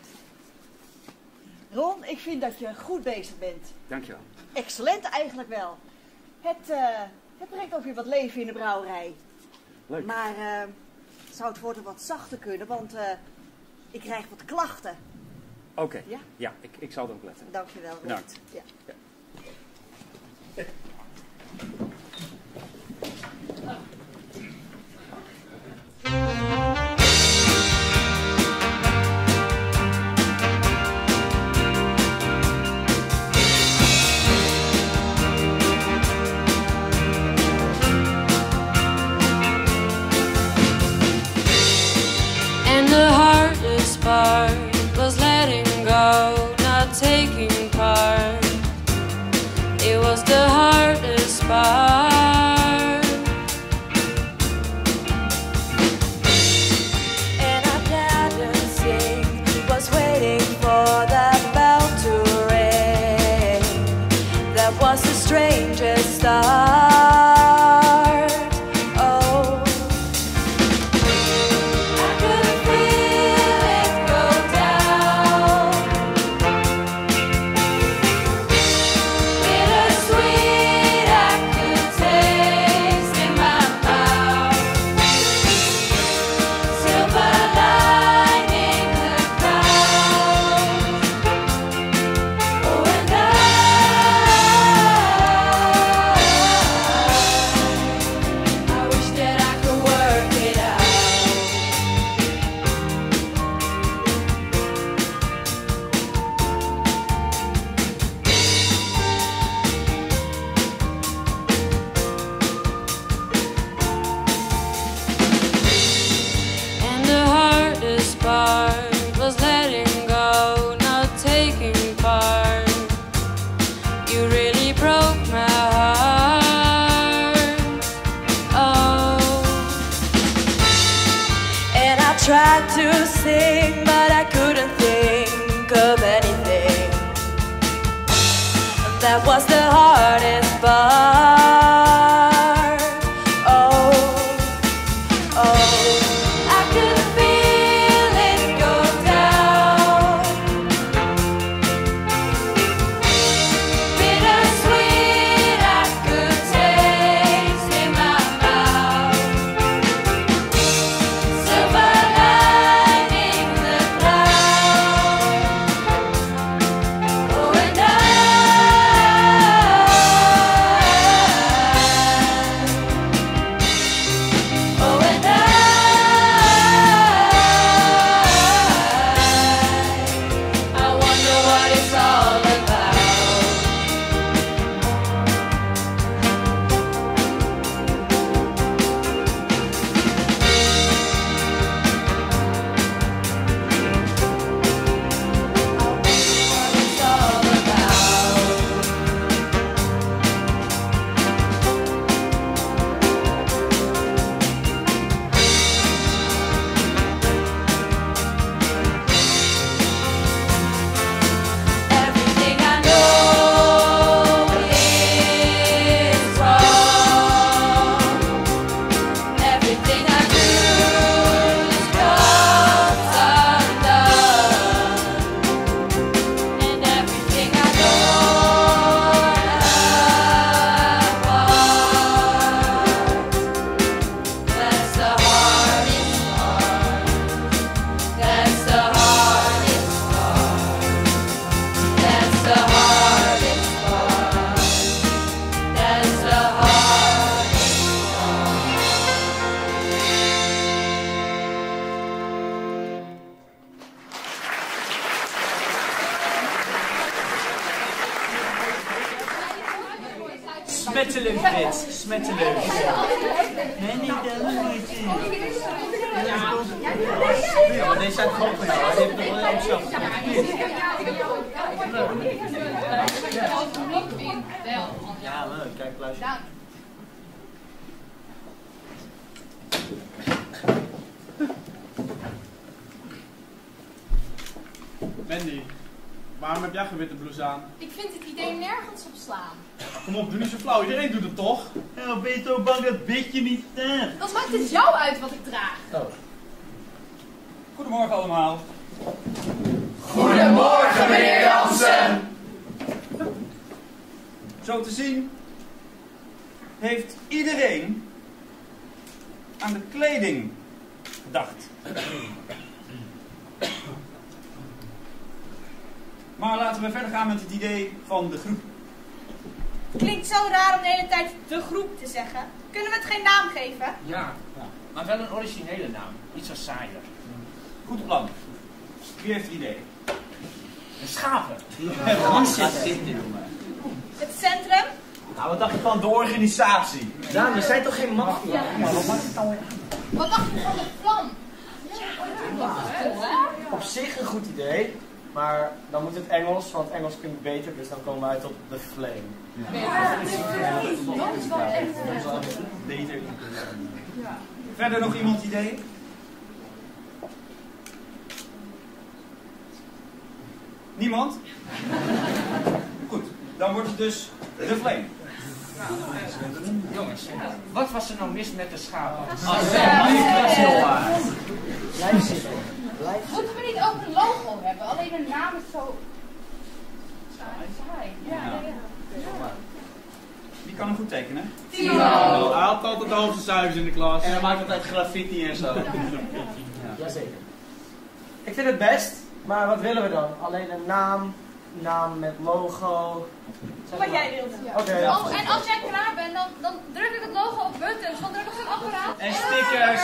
Ron, ik vind dat je goed bezig bent. Dankjewel. Excellent eigenlijk wel. Het, uh, het brengt ook weer wat leven in de brouwerij. Leuk. Maar uh, zou het worden wat zachter kunnen, want uh, ik krijg wat klachten. Oké. Okay. Ja? Ja, ik, ik zal erop letten. Dankjewel, Ron. Bedankt. Ja. Ja. And the hardest part was letting go, not taking part. It was the hardest part. And I didn't sing, was waiting for that bell to ring. That was the strangest start. Oh, I could feel it go down. Bittersweet, I could taste in my mouth. Silver lining the clouds. Oh, and I, I wish that I could work it out. And the hardest part was letting go, not taking part. You really broke my heart. Oh, And I tried to sing, but I couldn't think of anything. That was the hardest part. Oh, oh, I could feel it go down. Bittersweet, I could taste in my mouth. Silver lining the clouds. Oh, and I, oh, and I, I wonder what it's all about. It's all about. Everything I know is wrong. Everything I do comes undone. And everything I don't have heart. That's the hardest part. That's the hardest part. That's the hardest part. That's the hardest Smettelucht dit, smettelucht. Nee, niet dat moet je. Ja, maar deze zijn groot van jou. Die heeft nog wel heel zelf. Ja, leuk. Kijk, luister. Mandy, waarom heb jij geen witte blouse aan? Ik vind het idee nergens op slaan. Kom op, doe niet zo flauw. Iedereen doet het toch? Ja, ben je zo bang dat bitje niet staat? Wat maakt het jou uit wat ik draag? Oh. Goedemorgen allemaal. Goedemorgen, meneer Jansen. Zo te zien heeft iedereen aan de kleding gedacht. Maar laten we verder gaan met het idee van de groep. Klinkt zo raar om de hele tijd de groep te zeggen. Kunnen we het geen naam geven? Ja, maar wel een originele naam. Niet zo saaier. Goed plan. Wie heeft het idee? De schapen. Wat zit dit, jongen? Het centrum? Nou, wat dacht je van de organisatie? Daan, we zijn toch geen maffia? Ja. Maar wat maakt het nou weer? Wat dacht je van de vlam? Op zich een goed idee, maar dan moet het Engels, want Engels klinkt beter, dus dan komen we uit op The Flame. Ja, dat is wel echt. Beter. Verder nog iemand idee? Niemand? Goed, dan wordt het dus de Flame. Jongens, wat was er nou mis met de schapen? Blijf zitten. Moeten we niet ook een logo hebben? Alleen de naam is zo saai. Ja, ja, ja. Wie kan hem goed tekenen? Tino! Hij had altijd de hoogste cijfers in de klas. En hij maakt altijd graffiti en zo. Jazeker. Ik vind het best, maar wat willen we dan? Alleen een naam, naam met logo. Wat jij wilt. Oké. Okay. Oh, en als jij klaar bent, dan, dan druk ik het logo op buttons, want er is een apparaat. En stickers.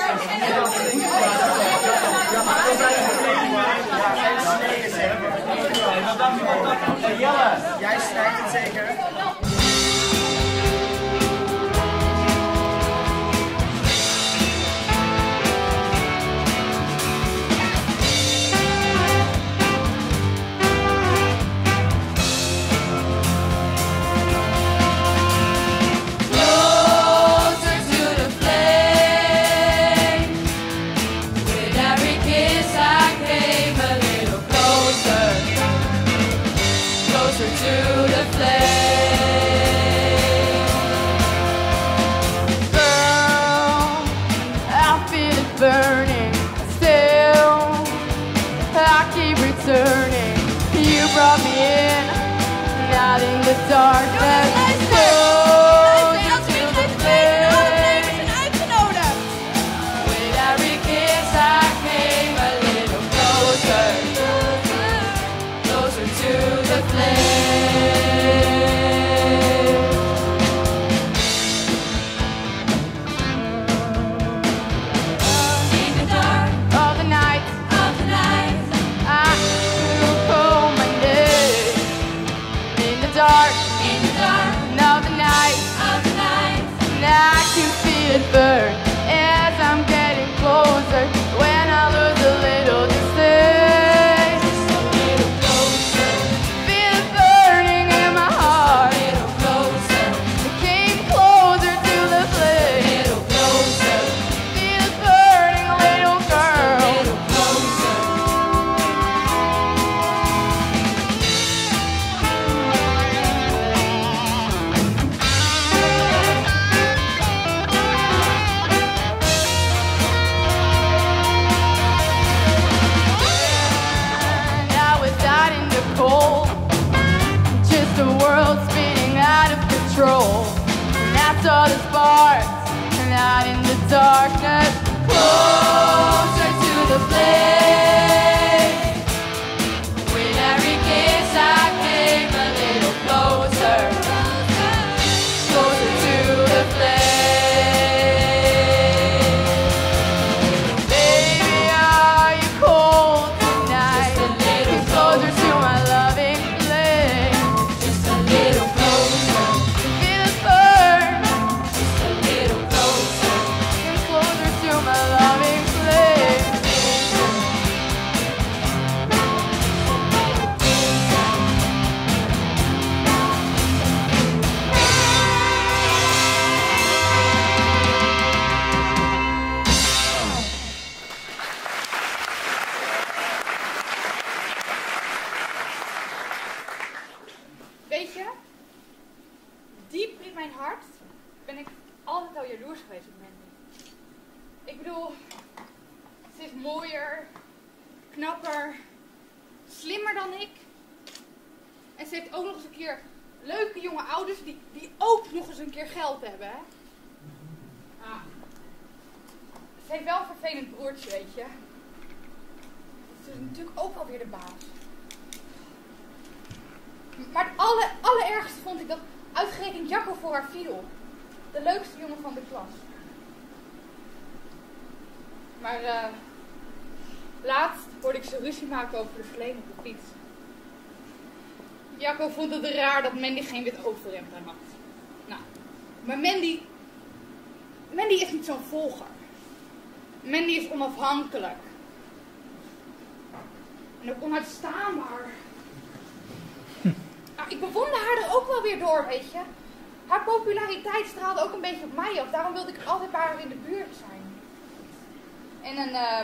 Jelle, jij strijkt het zeker? Burning, still I keep returning. You brought me in, not in the darkness. Closer to the flame. With every kiss I came a little closer, closer to the flame. Dark, in the dark, of the night, of the night, and I can feel it burn as I'm getting closer. When I lose a little distance, just a little closer. Feel it burning in my heart, a little closer. I came closer to the flame, a little closer. Feel it burning, little girl, a little closer. Just the world spinning out of control. And I saw the sparks, and out in the darkness, closer to the flame. With every kiss I came a little closer, closer to the flame. Baby, are you cold tonight? Just a little closer to my loving flame. Just a little closer. Feel it burn. Just a little closer. Get closer to my loving flame. Weet je, diep in mijn hart ben ik altijd al jaloers geweest op Mandy. Ik bedoel, ze is mooier, knapper, slimmer dan ik. En ze heeft ook nog eens een keer leuke jonge ouders die, die ook nog eens een keer geld hebben, hè. Ah. Ze heeft wel een vervelend broertje, weet je. Ze is natuurlijk ook alweer de baas. Maar het alle, allerergste vond ik dat uitgerekend Jacco voor haar viel. De leukste jongen van de klas. Maar uh, laatst hoorde ik ze ruzie maken over de verleden op de fiets. Jacco vond het raar dat Mandy geen wit overhemd aan had. Nou, maar Mandy... Mandy is niet zo'n volger. Mandy is onafhankelijk. En ook onuitstaanbaar. Nou, ik bewonder haar er ook wel weer door, weet je. Haar populariteit straalde ook een beetje op mij af. Daarom wilde ik altijd bij haar in de buurt zijn. En een uh,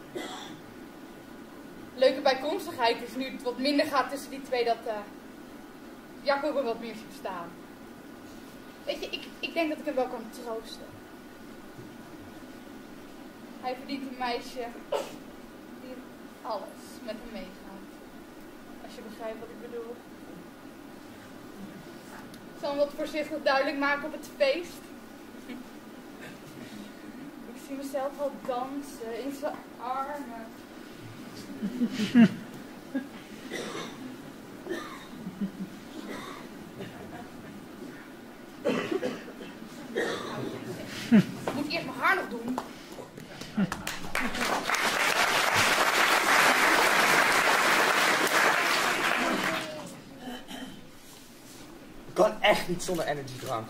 leuke bijkomstigheid is nu het wat minder gaat tussen die twee, dat uh, Jacco er wat meer ziet staan. Weet je, ik, ik denk dat ik hem wel kan troosten. Hij verdient een meisje die alles met hem meegaat. Als je begrijpt wat ik bedoel. Ik zal hem wat voorzichtig duidelijk maken op het feest. Ik zie mezelf al dansen in zijn armen. Ik moet eerst mijn haar nog doen. Ik kan echt niet zonder energiedrank.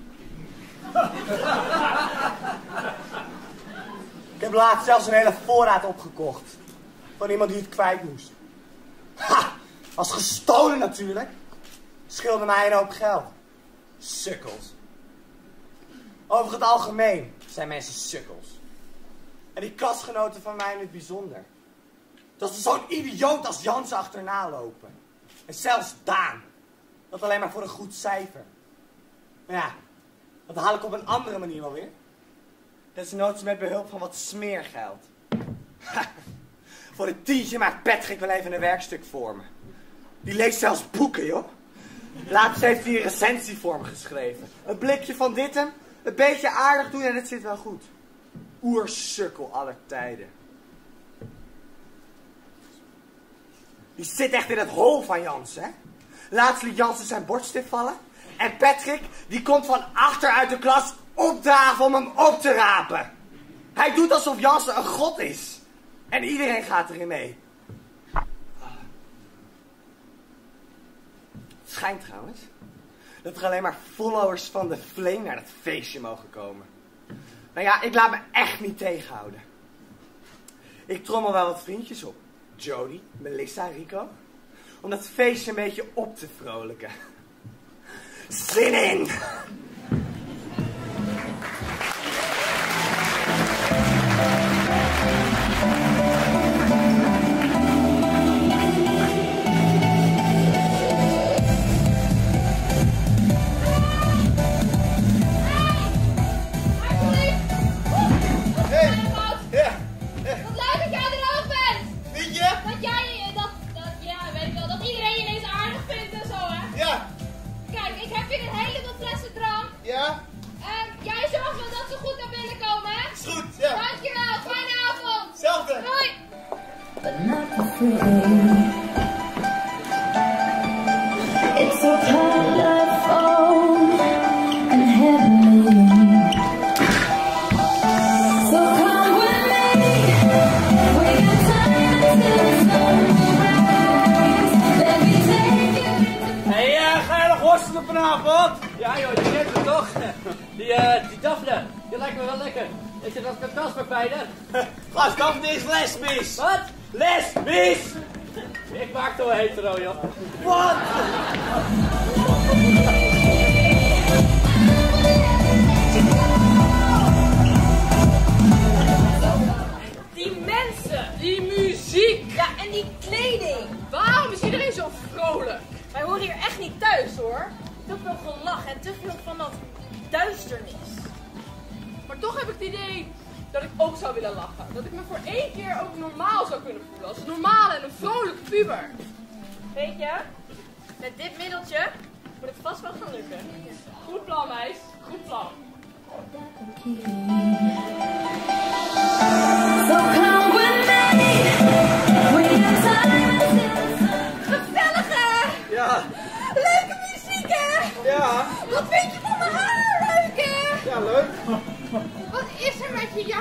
Ik heb laatst zelfs een hele voorraad opgekocht. Van iemand die het kwijt moest. Ha! Was gestolen natuurlijk. Scheelde mij een hoop geld. Sukkels. Over het algemeen zijn mensen sukkels. En die klasgenoten van mij in het bijzonder. Dat ze zo'n idioot als Jans achterna lopen. En zelfs Daan. Dat alleen maar voor een goed cijfer. Maar ja, dat haal ik op een andere manier wel weer. Desnoods met behulp van wat smeergeld. Voor een tientje maakt Patrick wel even een werkstuk voor me. Die leest zelfs boeken, joh. Laatst heeft hij een recensie voor me geschreven. Een blikje van dit hem, een beetje aardig doen en het zit wel goed. Oersukkel aller tijden. Die zit echt in het hol van Jans, hè. Laatst liet Jansen zijn bordstift vallen. En Patrick, die komt van achter uit de klas opdraven om hem op te rapen. Hij doet alsof Jansen een god is. En iedereen gaat erin mee. Het schijnt trouwens dat er alleen maar followers van de Flame naar dat feestje mogen komen. Nou ja, ik laat me echt niet tegenhouden. Ik trommel wel wat vriendjes op. Jody, Melissa, Rico. Om dat feestje een beetje op te vrolijken. Zin in! Ja? En jij zorgt wel dat ze goed naar binnen komen, hè? Is goed, ja. Dankjewel, fijne avond. Hetzelfde. Doei. It's so colorful and heavenly. So come with me. We got time until sunrise. Let me take you. Hé, hey, uh, ga je nog worstelen vanavond? Ja joh, die kent me toch? Die, uh, die Daphne, die lijkt me wel lekker. Weet je dat ik een tas bij bijna? Gast, Daphne is lesbisch. Wat? Lesbisch? Ik maak toch wel hetero, joh. Wat? Die mensen, die muziek, ja, en die kleding. Waarom is iedereen zo vrolijk? Wij horen hier echt niet thuis, hoor. Te veel gelach en te veel van dat duisternis. Maar toch heb ik het idee dat ik ook zou willen lachen. Dat ik me voor één keer ook normaal zou kunnen voelen. Als een normale en een vrolijke puber. Weet je, met dit middeltje moet het vast wel gaan lukken. Goed plan, meis. Goed plan. So come with me. We got time until Gezellige! Ja. Leuke muziek, hè? Ja.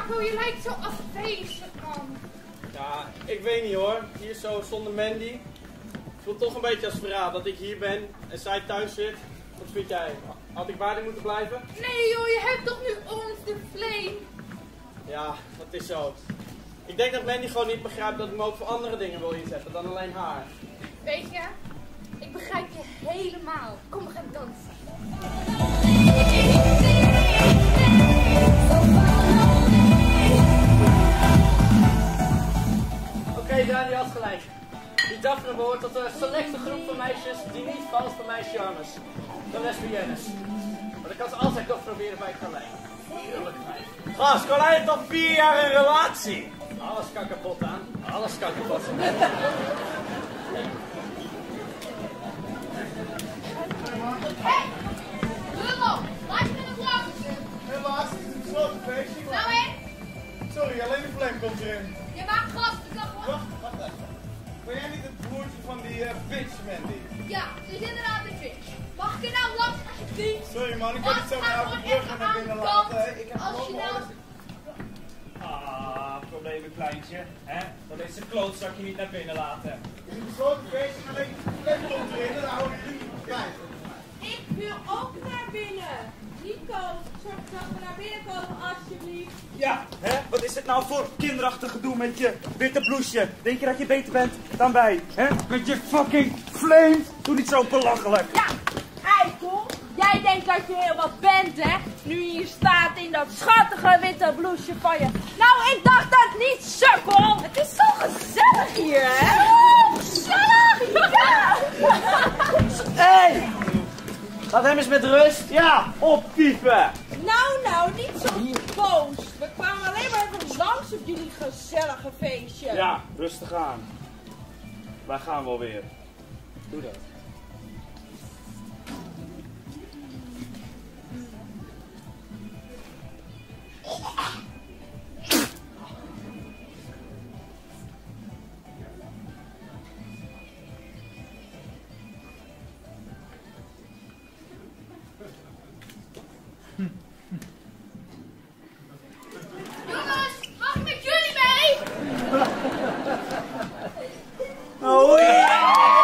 Jacco, je lijkt zo afwezig, man. Ja, ik weet niet hoor. Hier zo zonder Mandy. Het voelt toch een beetje als verraad dat ik hier ben en zij thuis zit. Wat vind jij? Had ik bij haar moeten blijven? Nee joh, je hebt toch nu ons, de Flame? Ja, dat is zo. Ik denk dat Mandy gewoon niet begrijpt dat ik me ook voor andere dingen wil inzetten dan alleen haar. Weet je, ik begrijp je helemaal. Kom, we gaan dansen. Oké, okay, Dani had gelijk. Die Daphne behoort tot een selecte groep van meisjes die niet valt voor mijn charmes. De lesbiennes. Maar dat kan ze altijd nog proberen bij Carlijn. Tuurlijk, meisje. Gast, Carlijn heeft al vier jaar een relatie. Alles kan kapot aan. Alles kan kapot aan. Hé! Lummel, laat je in de blauw. Helaas, het is een gesloten feestje. Nou hé? Sorry, alleen de Flame komt erin. Je maakt gast, ik kan gewoon... Wacht, wacht even. Ben jij niet het broertje van die uh, bitch, Mandy? Ja, het is inderdaad een bitch. Mag ik er nou langs alsjeblieft? Sorry man, ik kan niet zo naar de brug naar binnen laten. Ik heb Als je nou... Ah, problemen kleintje. Hè? Dat is een klootzakje niet naar binnen laten. Het is een gesloten feestje, alleen de Flame komt erin en dan hou ik jullie kwijt. Ik wil ook naar binnen. Nico, zorg dat we naar binnen komen alsjeblieft. Ja, hè? Wat is het nou voor kinderachtig gedoe met je witte blouseje? Denk je dat je beter bent dan wij? Hè? Met je fucking Flame? Doe niet zo belachelijk. Ja, eikel. Jij denkt dat je heel wat bent, hè? Nu je hier staat in dat schattige witte blouseje van je. Nou, ik dacht dat niet, sukkel. Het is zo gezellig hier, hè? Oh, gezellig, ja. Hé! Laat hem eens met rust. Ja, oppiepen. Nou, nou, niet zo boos. We kwamen alleen maar even langs op jullie gezellige feestje. Ja, rustig aan. Wij gaan wel weer. Doe dat. Jongens, mag ik met jullie mee? Oh ja!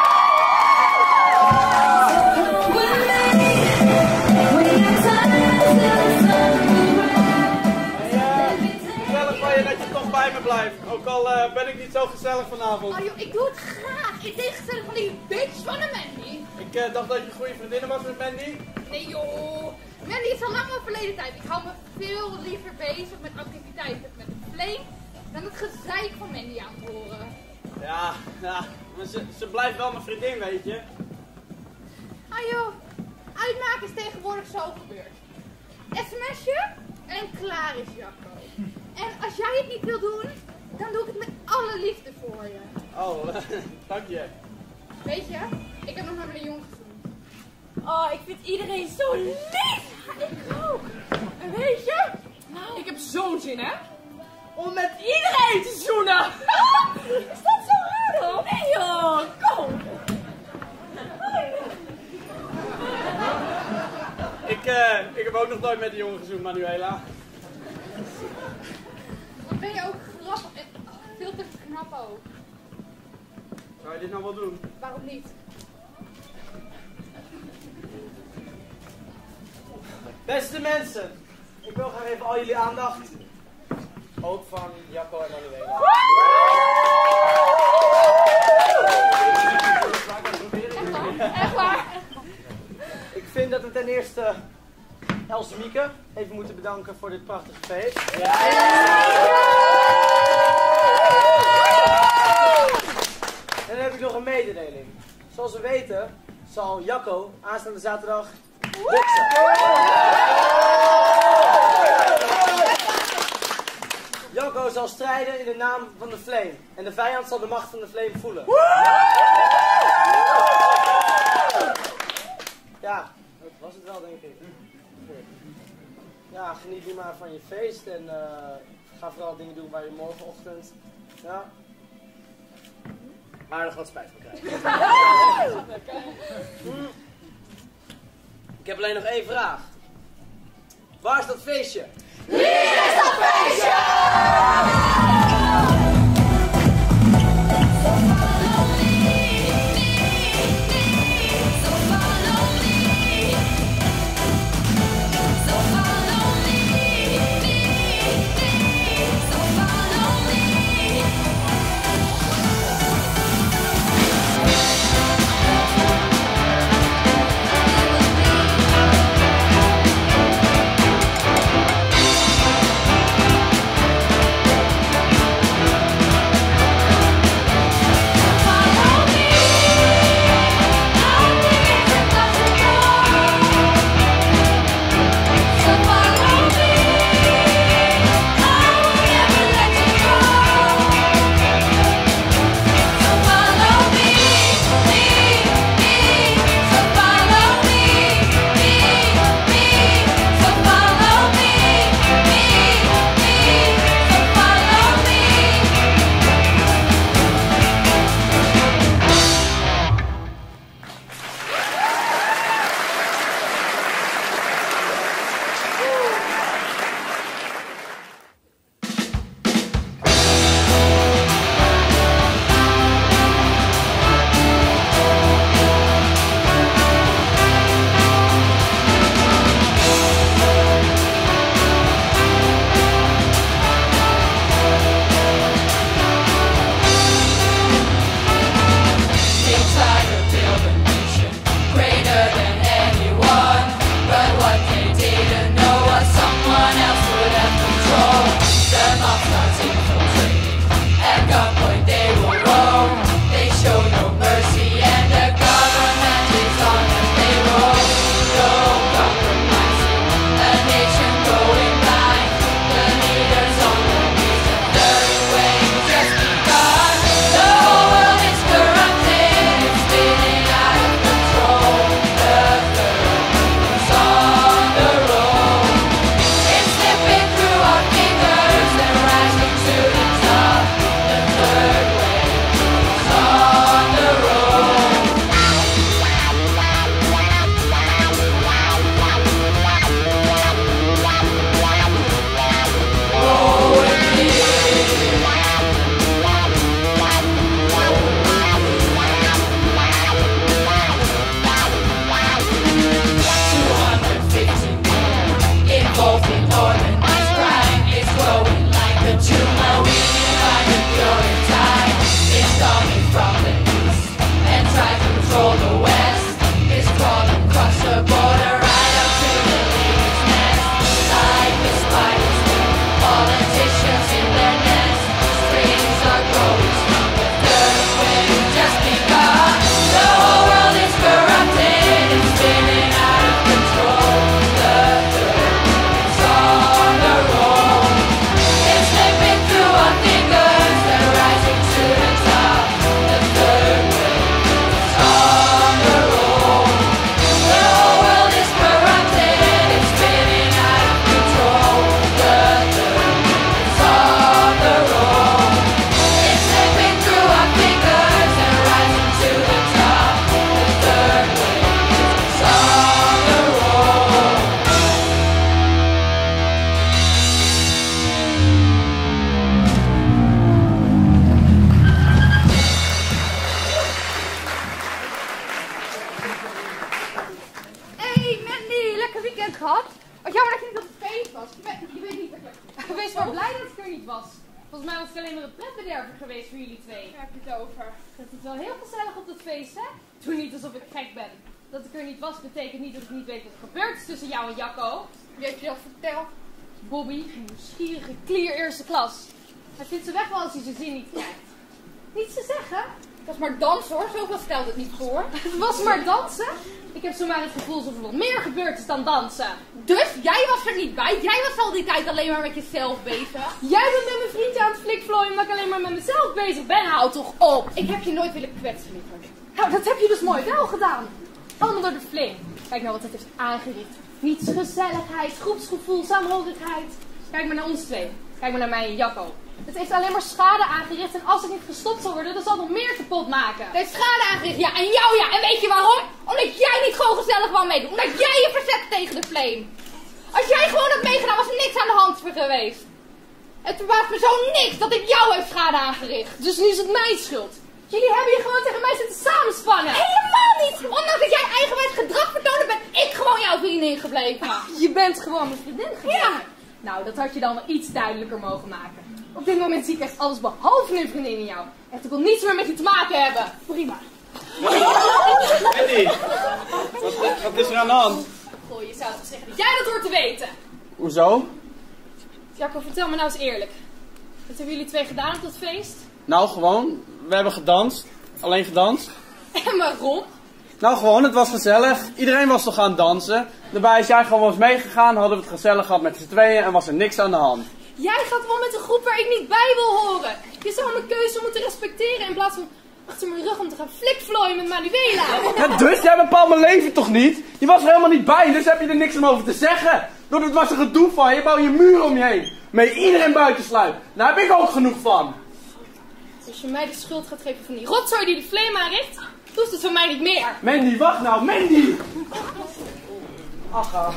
Gezellig van je dat je toch bij me blijft. Ook al uh, ben ik niet zo gezellig vanavond. Oh joh, ik doe het graag. In tegenstelling van die bitch van een Mandy. Ik uh, dacht dat je goede vriendinnen was met Mandy. Nee joh, Mandy is al lang een verleden tijd. Ik hou me veel liever bezig met activiteiten met de Flame dan het gezeik van Mandy aan te horen. Ja, ja, maar ze, ze blijft wel mijn vriendin, weet je. Ah joh, uitmaken is tegenwoordig zo gebeurd. sms'je en klaar is Jacco. En als jij het niet wil doen, dan doe ik het met alle liefde voor je. Oh, dank je. Weet je, ik heb nog maar met een jongen gezoend. Oh, ik vind iedereen zo lief. Ik ook. En weet je, nou, ik heb zo'n zin, hè? Om met iedereen te zoenen. Is dat zo raar dan? Nee joh, kom. Ik, uh, ik heb ook nog nooit met een jongen gezoend, Manuela. Wat ben je ook grappig en veel te knap ook. Zou je dit nou wel doen? Waarom niet? Beste mensen, ik wil graag even al jullie aandacht. Ook van Jacco en Manuela. Echt waar? Ik vind dat we ten eerste Els Mieke even moeten bedanken voor dit prachtige feest. Ja. En dan heb ik nog een mededeling. Zoals we weten zal Jacco aanstaande zaterdag boksen. Jacco zal strijden in de naam van de Flame. En de vijand zal de macht van de Flame voelen. Ja, dat was het wel, denk ik. Ja, geniet nu maar van je feest en uh, ga vooral dingen doen waar je morgenochtend ja, aardig wat spijt van krijgt. Hmm. Ik heb alleen nog één vraag. Waar is dat feestje? Hier is dat feestje! Wat jammer dat je niet op het feest was. Je weet, je weet niet dat je... Wees maar blij dat ik er niet was. Volgens mij was het alleen maar een pretbederver geweest voor jullie twee. Daar heb je het over. Het is wel heel gezellig op dat feest, hè? Doe niet alsof ik gek ben. Dat ik er niet was betekent niet dat ik niet weet wat er gebeurd is tussen jou en Jacco. Wie heeft je dat verteld? Bobby, een nieuwsgierige klier eerste klas. Hij vindt ze weg wel als hij zijn zin niet krijgt. Niets te zeggen. Het was maar dansen hoor, zoveel stelde het niet voor. Het was maar dansen? Ik heb zomaar het gevoel alsof er wat meer gebeurd is dan dansen. Dus, jij was er niet bij? Jij was al die tijd alleen maar met jezelf bezig? Jij bent met mijn vriendje aan het flikvlooien omdat ik alleen maar met mezelf bezig ben. Houd toch op! Ik heb je nooit willen kwetsen, liever. Nou, dat heb je dus mooi wel gedaan. Allemaal door de flame. Kijk nou wat het heeft aangericht. Niets gezelligheid, groepsgevoel, saamhorigheid. Kijk maar naar ons twee. Kijk maar naar mij en Jacco. Het heeft alleen maar schade aangericht en als het niet gestopt zal worden, dan zal het nog meer kapot maken. Het heeft schade aangericht, ja, en jou ja. En weet je waarom? Omdat jij niet gewoon gezellig wou meedoen. Omdat jij je verzet tegen de flame. Als jij gewoon had meegedaan, was er niks aan de hand voor geweest. Het verbaast me zo niks dat ik jou heb schade aangericht. Dus nu is het mijn schuld. Jullie hebben je gewoon tegen mij zitten samenspannen. Helemaal niet! Ondanks dat jij eigenwijs gedrag vertoonde, ben ik gewoon jouw vriendin gebleven. Ach, je bent gewoon mijn vriendin gebleven. Ja. Nou, dat had je dan wel iets duidelijker mogen maken. Op dit moment zie ik echt alles behalve een vriendin in jou. Echt, ik wil niets meer met je te maken hebben. Prima. Andy, wat, wat is er aan de hand? Goh, je zou toch zeggen dat jij dat hoort te weten. Hoezo? Jacco, vertel me nou eens eerlijk. Wat hebben jullie twee gedaan op dat feest? Nou, gewoon. We hebben gedanst. Alleen gedanst. En waarom? Nou, gewoon. Het was gezellig. Iedereen was toch aan het dansen. Daarbij is jij gewoon was meegegaan. Hadden we het gezellig gehad met z'n tweeën. En was er niks aan de hand. Jij gaat om met een groep waar ik niet bij wil horen. Je zou mijn keuze moeten respecteren in plaats van achter mijn rug om te gaan flikvlooien met Manuela. Ja, dus? Jij bepaalt mijn leven toch niet? Je was er helemaal niet bij, dus heb je er niks om over te zeggen. Door het was een gedoe van je, bouw je muur om je heen. Mee iedereen buitensluit. Daar heb ik ook genoeg van. Als je mij de schuld gaat geven van die rotzooi die de flame aanricht, doet het van mij niet meer. Mandy, wacht nou, Mandy! Ach, ach.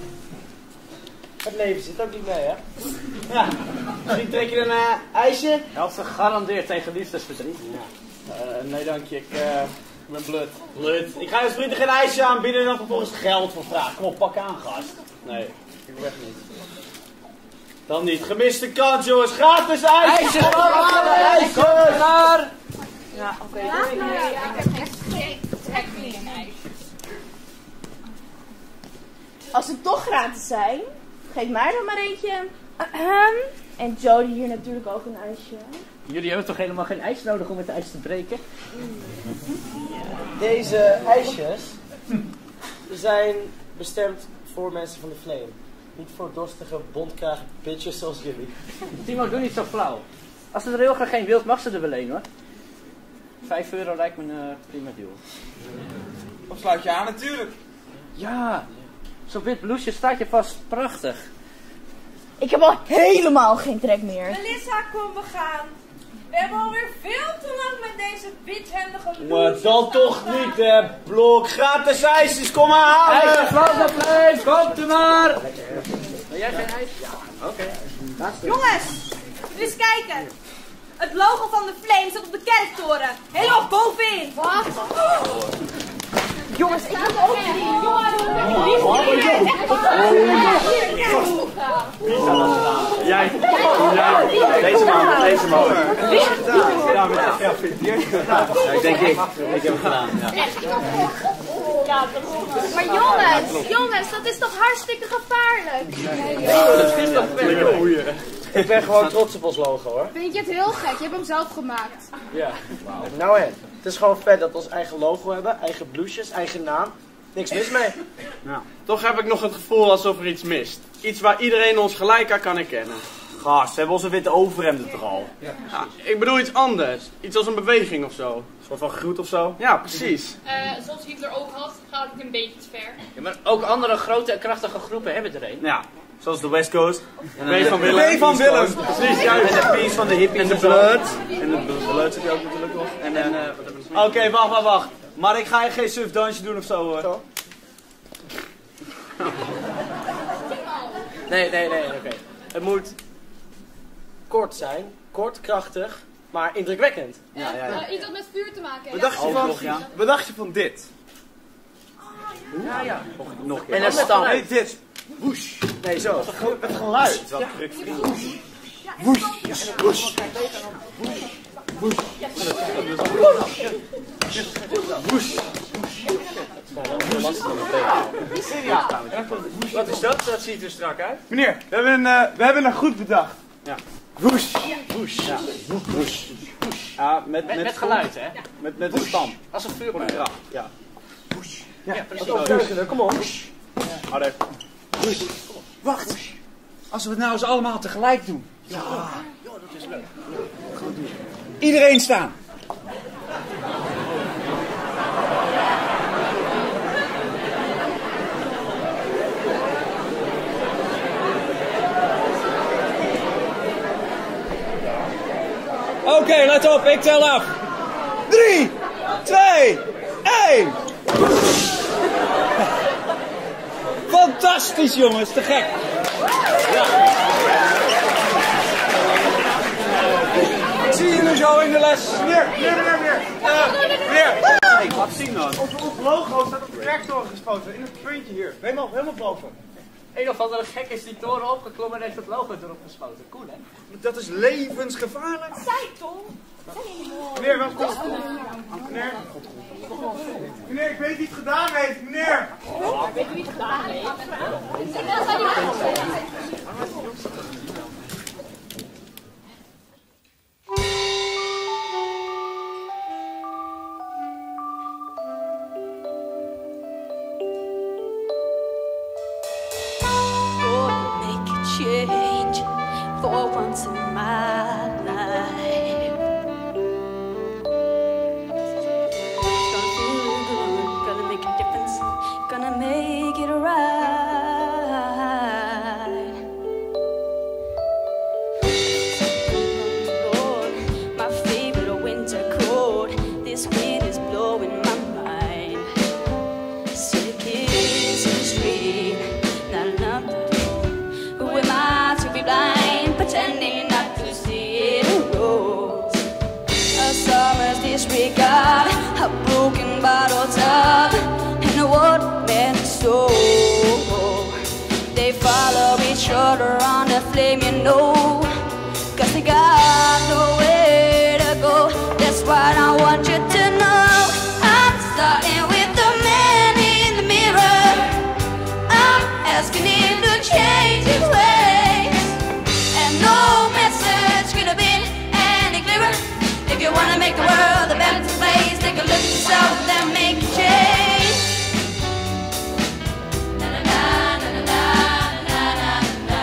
Het leven zit ook niet mee, hè? Ja. Misschien trek je een uh, ijsje? Helpt ze garandeerd tegen liefdesverdriet. Ja. Uh, nee, dank je. Ik, uh, ik ben blut. Blut. Ik ga je vrienden geen ijsje aanbieden en dan vervolgens geld voor vragen. Kom op, pak aan, gast. Nee, ik weg niet. Dan niet. Gemiste kans, jongens. Gratis ijsjes! IJsjes! IJsjes! Klaar! Ja, oké. Okay, ja, nou ja, ik heb echt geen trek meer in ijsjes. Als ze toch gratis zijn, geef mij er maar eentje. Ahem. En Jody hier natuurlijk ook een ijsje. Jullie hebben toch helemaal geen ijs nodig om het ijs te breken? Deze ijsjes zijn bestemd voor mensen van de Flame. Niet voor dorstige, bontkrage bitches zoals jullie. Timo, doe niet zo flauw. Als ze er heel graag geen wilt, mag ze er wel een hoor. Vijf euro lijkt me een uh, prima deal. Of sluit je aan natuurlijk. Ja, zo'n wit blouseje staat je vast prachtig. Ik heb al helemaal geen trek meer. Melissa, kom, we gaan. We hebben alweer veel te lang met deze withendige Maar dan toch niet, hè, blok. Gratis ijsjes, kom maar halen. IJsjes van de Flame, komt u maar. Wil jij geen ijs? Ja, oké. Okay. Jongens, eens kijken. Het logo van de Flame staat op de kerktoren. Helemaal bovenin. Wat? Jongens, ik moet ook zien. Jij. Deze man, deze man. Ja, met Ik denk ik. Ik heb het gedaan. Ja. Maar jongens, jongens, dat is toch hartstikke gevaarlijk? Ik ben gewoon trots op ons logo, hoor. Vind je het heel gek? Je hebt hem zelf gemaakt. Ja. Nou hè, het is gewoon vet dat we ons eigen logo hebben, eigen blouses, eigen naam. Niks mis mee. Nou, toch heb ik nog het gevoel alsof er iets mist. Iets waar iedereen ons gelijk aan kan herkennen. Gast, we hebben onze witte overhemden toch al? Ja. Ja, ik bedoel iets anders. Iets als een beweging of zo. Een soort van groet of zo? Ja, precies. Uh, zoals Hitler ook had, gaat het een beetje te ver. Ja, maar ook andere grote en krachtige groepen hebben er een. Ja, zoals de West Coast. En B van Willem. B van Willem. Precies, juist. En de P's van de hippies. En de zo. Blood. En de Blood heb je ook natuurlijk nog. En, en uh, wat hebben we nog? Oké, wacht, wacht, wacht. Maar ik ga je geen surf dansje doen of zo, hoor. Zo? Nee, nee, nee, oké. Okay. Het moet kort zijn, kort, krachtig, maar indrukwekkend. Ja, ja, ja. Uh, iets wat met vuur te maken heeft. Wat dacht je van, ja. wat dacht je van dit? Ja, ja. Nog een keer. En een stam. Nee, dit. Woesh. Nee, zo. Het geluid. Ja. Woesh. Woesh. Woesh. Woesh. Wat is dat? Dat ziet er strak uit. Meneer, we hebben een, uh, we hebben een goed bedacht. Ja. Woesh. Woesh. Ja. Woesh. Ja, met, Met- met, met geluid, hè? Met, met een stam. Als een vuurpijl. Ja. Ja. Woesh. Ja, ja, precies. Overtuigender, kom op. Harder. Woesh. Wacht. Als we het nou eens allemaal tegelijk doen. Ja. Ja, dat is leuk. Goed doen. Iedereen staan. Oké, okay, let op, ik tel af. Drie, twee, één. Fantastisch jongens, te gek. Ja. Ik zie jullie zo in de les. Meneer, meneer, meneer, meneer. Uh, meneer. Hey, laat zien dan. Ons, ons logo staat op de kerktoren gespoten. In het puntje hier. Helemaal, helemaal boven. Een of andere gek is die toren opgeklommen en heeft het logo erop gespoten. Cool, hè? Dat is levensgevaarlijk. Zij, Tom. Meneer, wel kom. Meneer. Meneer, ik weet wie het gedaan heeft. Meneer. Ik weet wie het gedaan heeft. Change for once in my life. Gonna feel good, gonna make a difference, gonna make it right. Lord, my favorite winter coat, this wind is blowing my mind. Sick is the street, not enough. Who am I to be blind, pretending not to see it rose? A summer's disregard, a broken bottle top, and a watermelon soul. They follow each other on the flame, you know, cause they got nowhere to go. That's what I want you to know. I'm starting with the man in the mirror. I'm asking him to change his ways, and no message could have been any clearer. If you wanna make the world a better place, take a look at yourself and then make a change. Na na na na na na na na.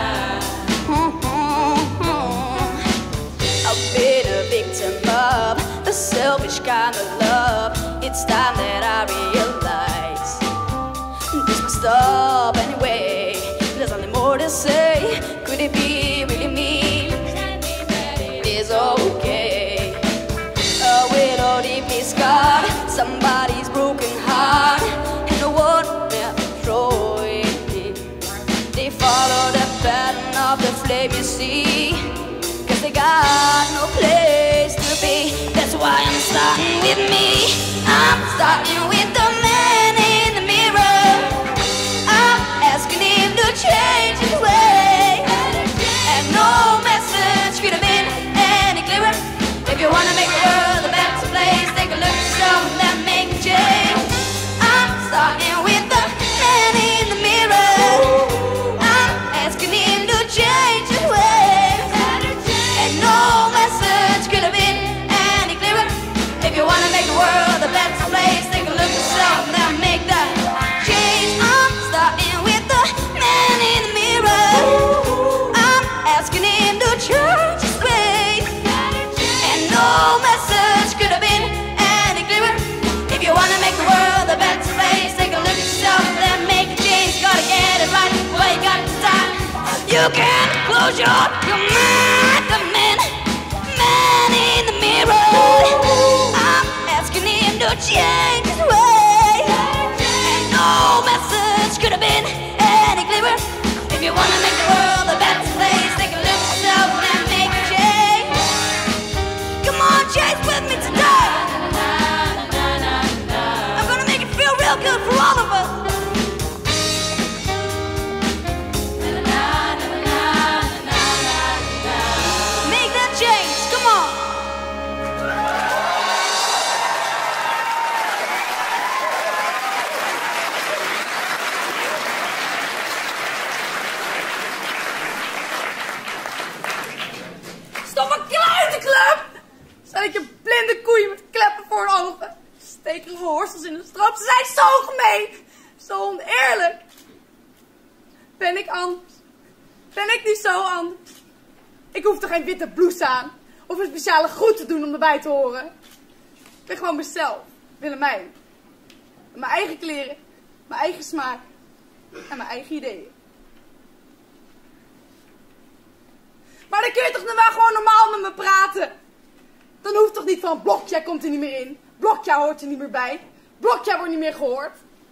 I've been a victim of a selfish kind of love. It's time that I realize this must stop anyway. There's nothing more to say. Could it be really me? It's okay. A widow deeply scarred, somebody's broken heart, and the one destroyed. They follow the pattern of the flame, you see, cause they got no place to be. That's why I'm starting with me. I'm starting with the man in the mirror. I'm asking him to change his way, and no message could have been any clearer. If you wanna make the world a better place, take a look at yourself and then make a change. I'm starting with the man in the mirror. I'm asking him to change his way, and no message could have been any clearer. If you wanna make the world a better place, take a look at yourself and then make that change. I'm starting with the man in the mirror. I'm asking him to change his way, and no message could have been any clearer. If you wanna make the world a better place, take a look at yourself and then make a change. Gotta get it right, well you got to start. You can close your, your mind, the man, man in the mirror. I'm asking him to change his way, and no message could have been any clearer. If you wanna make the world a better place, take a look at yourself and then make a change. Come on, chase with me today. I'm gonna make it feel real good for all of us. Ben ik niet zo anders? Ik hoef toch geen witte blouse aan? Of een speciale groet te doen om erbij te horen? Ik ben gewoon mezelf. Willemijn. Mijn eigen kleren. Mijn eigen smaak. En mijn eigen ideeën. Maar dan kun je toch nog wel gewoon normaal met me praten? Dan hoeft toch niet van Blokja komt er niet meer in. Blokja hoort er niet meer bij. Blokja wordt niet meer gehoord.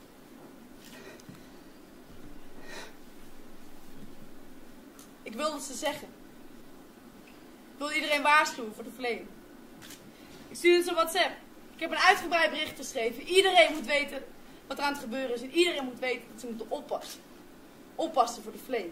Ik wilde het ze zeggen. Ik wil iedereen waarschuwen voor de flame. Ik stuurde ze een WhatsApp. Ik heb een uitgebreid bericht geschreven. Iedereen moet weten wat er aan het gebeuren is. En iedereen moet weten dat ze moeten oppassen. Oppassen voor de flame.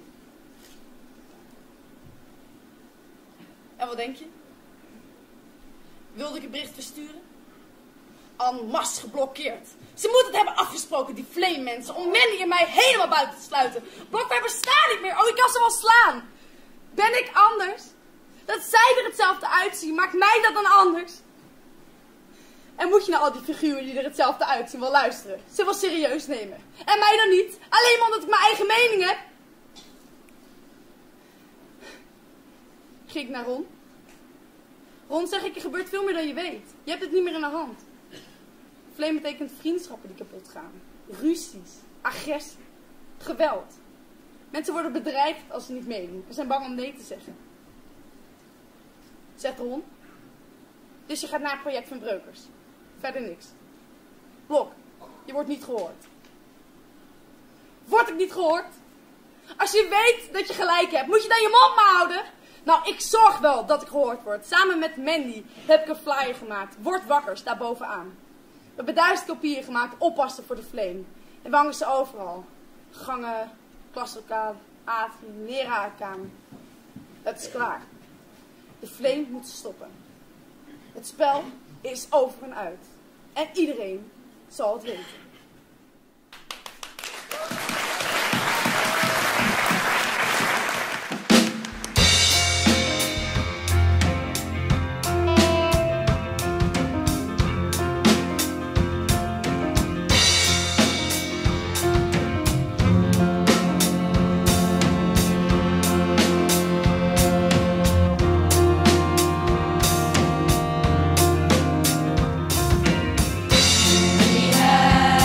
En wat denk je? Wilde ik het bericht versturen? En masse geblokkeerd. Ze moeten het hebben afgesproken, die flame mensen, om Mandy en mij helemaal buiten te sluiten. Blokwerk bestaan niet meer. Oh, ik kan ze wel slaan. Ben ik anders? Dat zij er hetzelfde uitzien, maakt mij dat dan anders? En moet je naar al die figuren die er hetzelfde uitzien wel luisteren? Ze wel serieus nemen. En mij dan niet? Alleen maar omdat ik mijn eigen mening heb? Ging ik naar Ron? Ron, zeg ik, er gebeurt veel meer dan je weet. Je hebt het niet meer in de hand. Flame betekent vriendschappen die kapot gaan. Ruzies, agressie, geweld. Mensen worden bedreigd als ze niet meedoen. Ze zijn bang om nee te zeggen. Zegt Ron. Dus je gaat naar het project van Breukers. Verder niks. Blok, je wordt niet gehoord. Word ik niet gehoord? Als je weet dat je gelijk hebt, moet je dan je mond maar houden? Nou, ik zorg wel dat ik gehoord word. Samen met Mandy heb ik een flyer gemaakt. Word wakker, staat bovenaan. We hebben duizend kopieën gemaakt, oppassen voor de flame. En we hangen ze overal. Gangen, klaslokaal, atrium, lerarenkamer. Het is klaar. De flame moet stoppen. Het spel is over en uit. En iedereen zal het weten. We have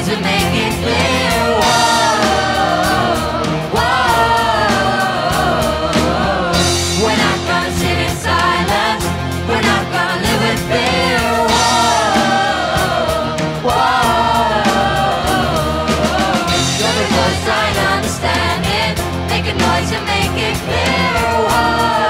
noise to make it clear. Whoa, whoa. We're not gonna sit in silence. We're not gonna live with fear. Whoa, whoa. You're the voice trying to understand it. Make a noise to make it clear. Whoa.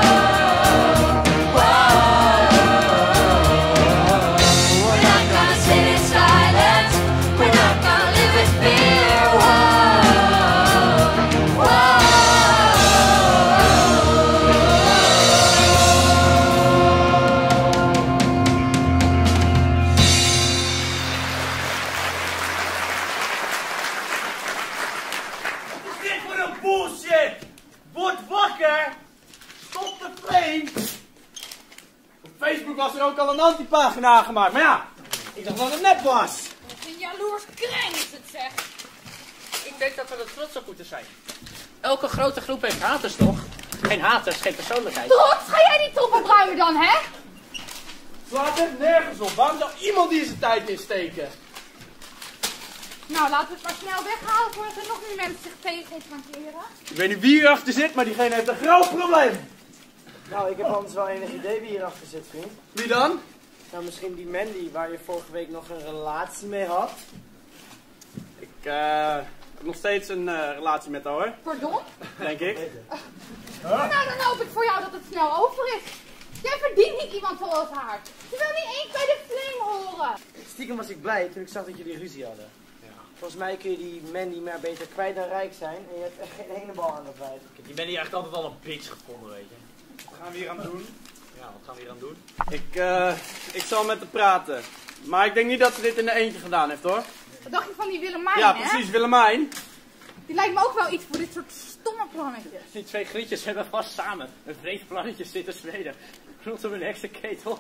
Was er ook al een antipagina aangemaakt, maar ja, ik dacht dat het nep was. Een jaloers kreng is het, zeg. Ik denk dat we er trots op moeten zijn. Elke grote groep heeft haters, toch? Geen haters, geen persoonlijkheid. Trots? Ga jij die troep opruimen dan, hè? Slaat het nergens op. Waarom zou iemand die zijn tijd insteken? Nou, laten we het maar snel weghalen voordat er nog meer mensen zich tegen ons gaan keren. Ik weet niet wie hierachter zit, maar diegene heeft een groot probleem. Nou, ik heb anders wel enig idee wie hierachter zit, vriend. Wie dan? Nou, misschien die Mandy, waar je vorige week nog een relatie mee had. Ik uh, heb nog steeds een uh, relatie met haar, hoor. Pardon? Denk ik. Huh? Nou, dan hoop ik voor jou dat het snel over is. Jij verdient niet iemand zoals haar. Je wil niet eens bij de flame horen. Stiekem was ik blij toen ik zag dat jullie ruzie hadden. Ja. Volgens mij kun je die Mandy maar beter kwijt dan rijk zijn. En je hebt echt geen ene bal aan de kwijt. Die Mandy echt altijd al een bitch gevonden, weet je. Wat gaan we hier aan doen? Ja, wat gaan we hier aan doen? Ik, uh, ik zal met haar praten. Maar ik denk niet dat ze dit in de eentje gedaan heeft, hoor. Wat dacht je van die Willemijn, Ja, hè? precies, Willemijn. Die lijkt me ook wel iets voor dit soort stomme plannetjes. Die twee grietjes hebben vast samen een vreemd plannetje zitten zweden. Rondom een heksenketel.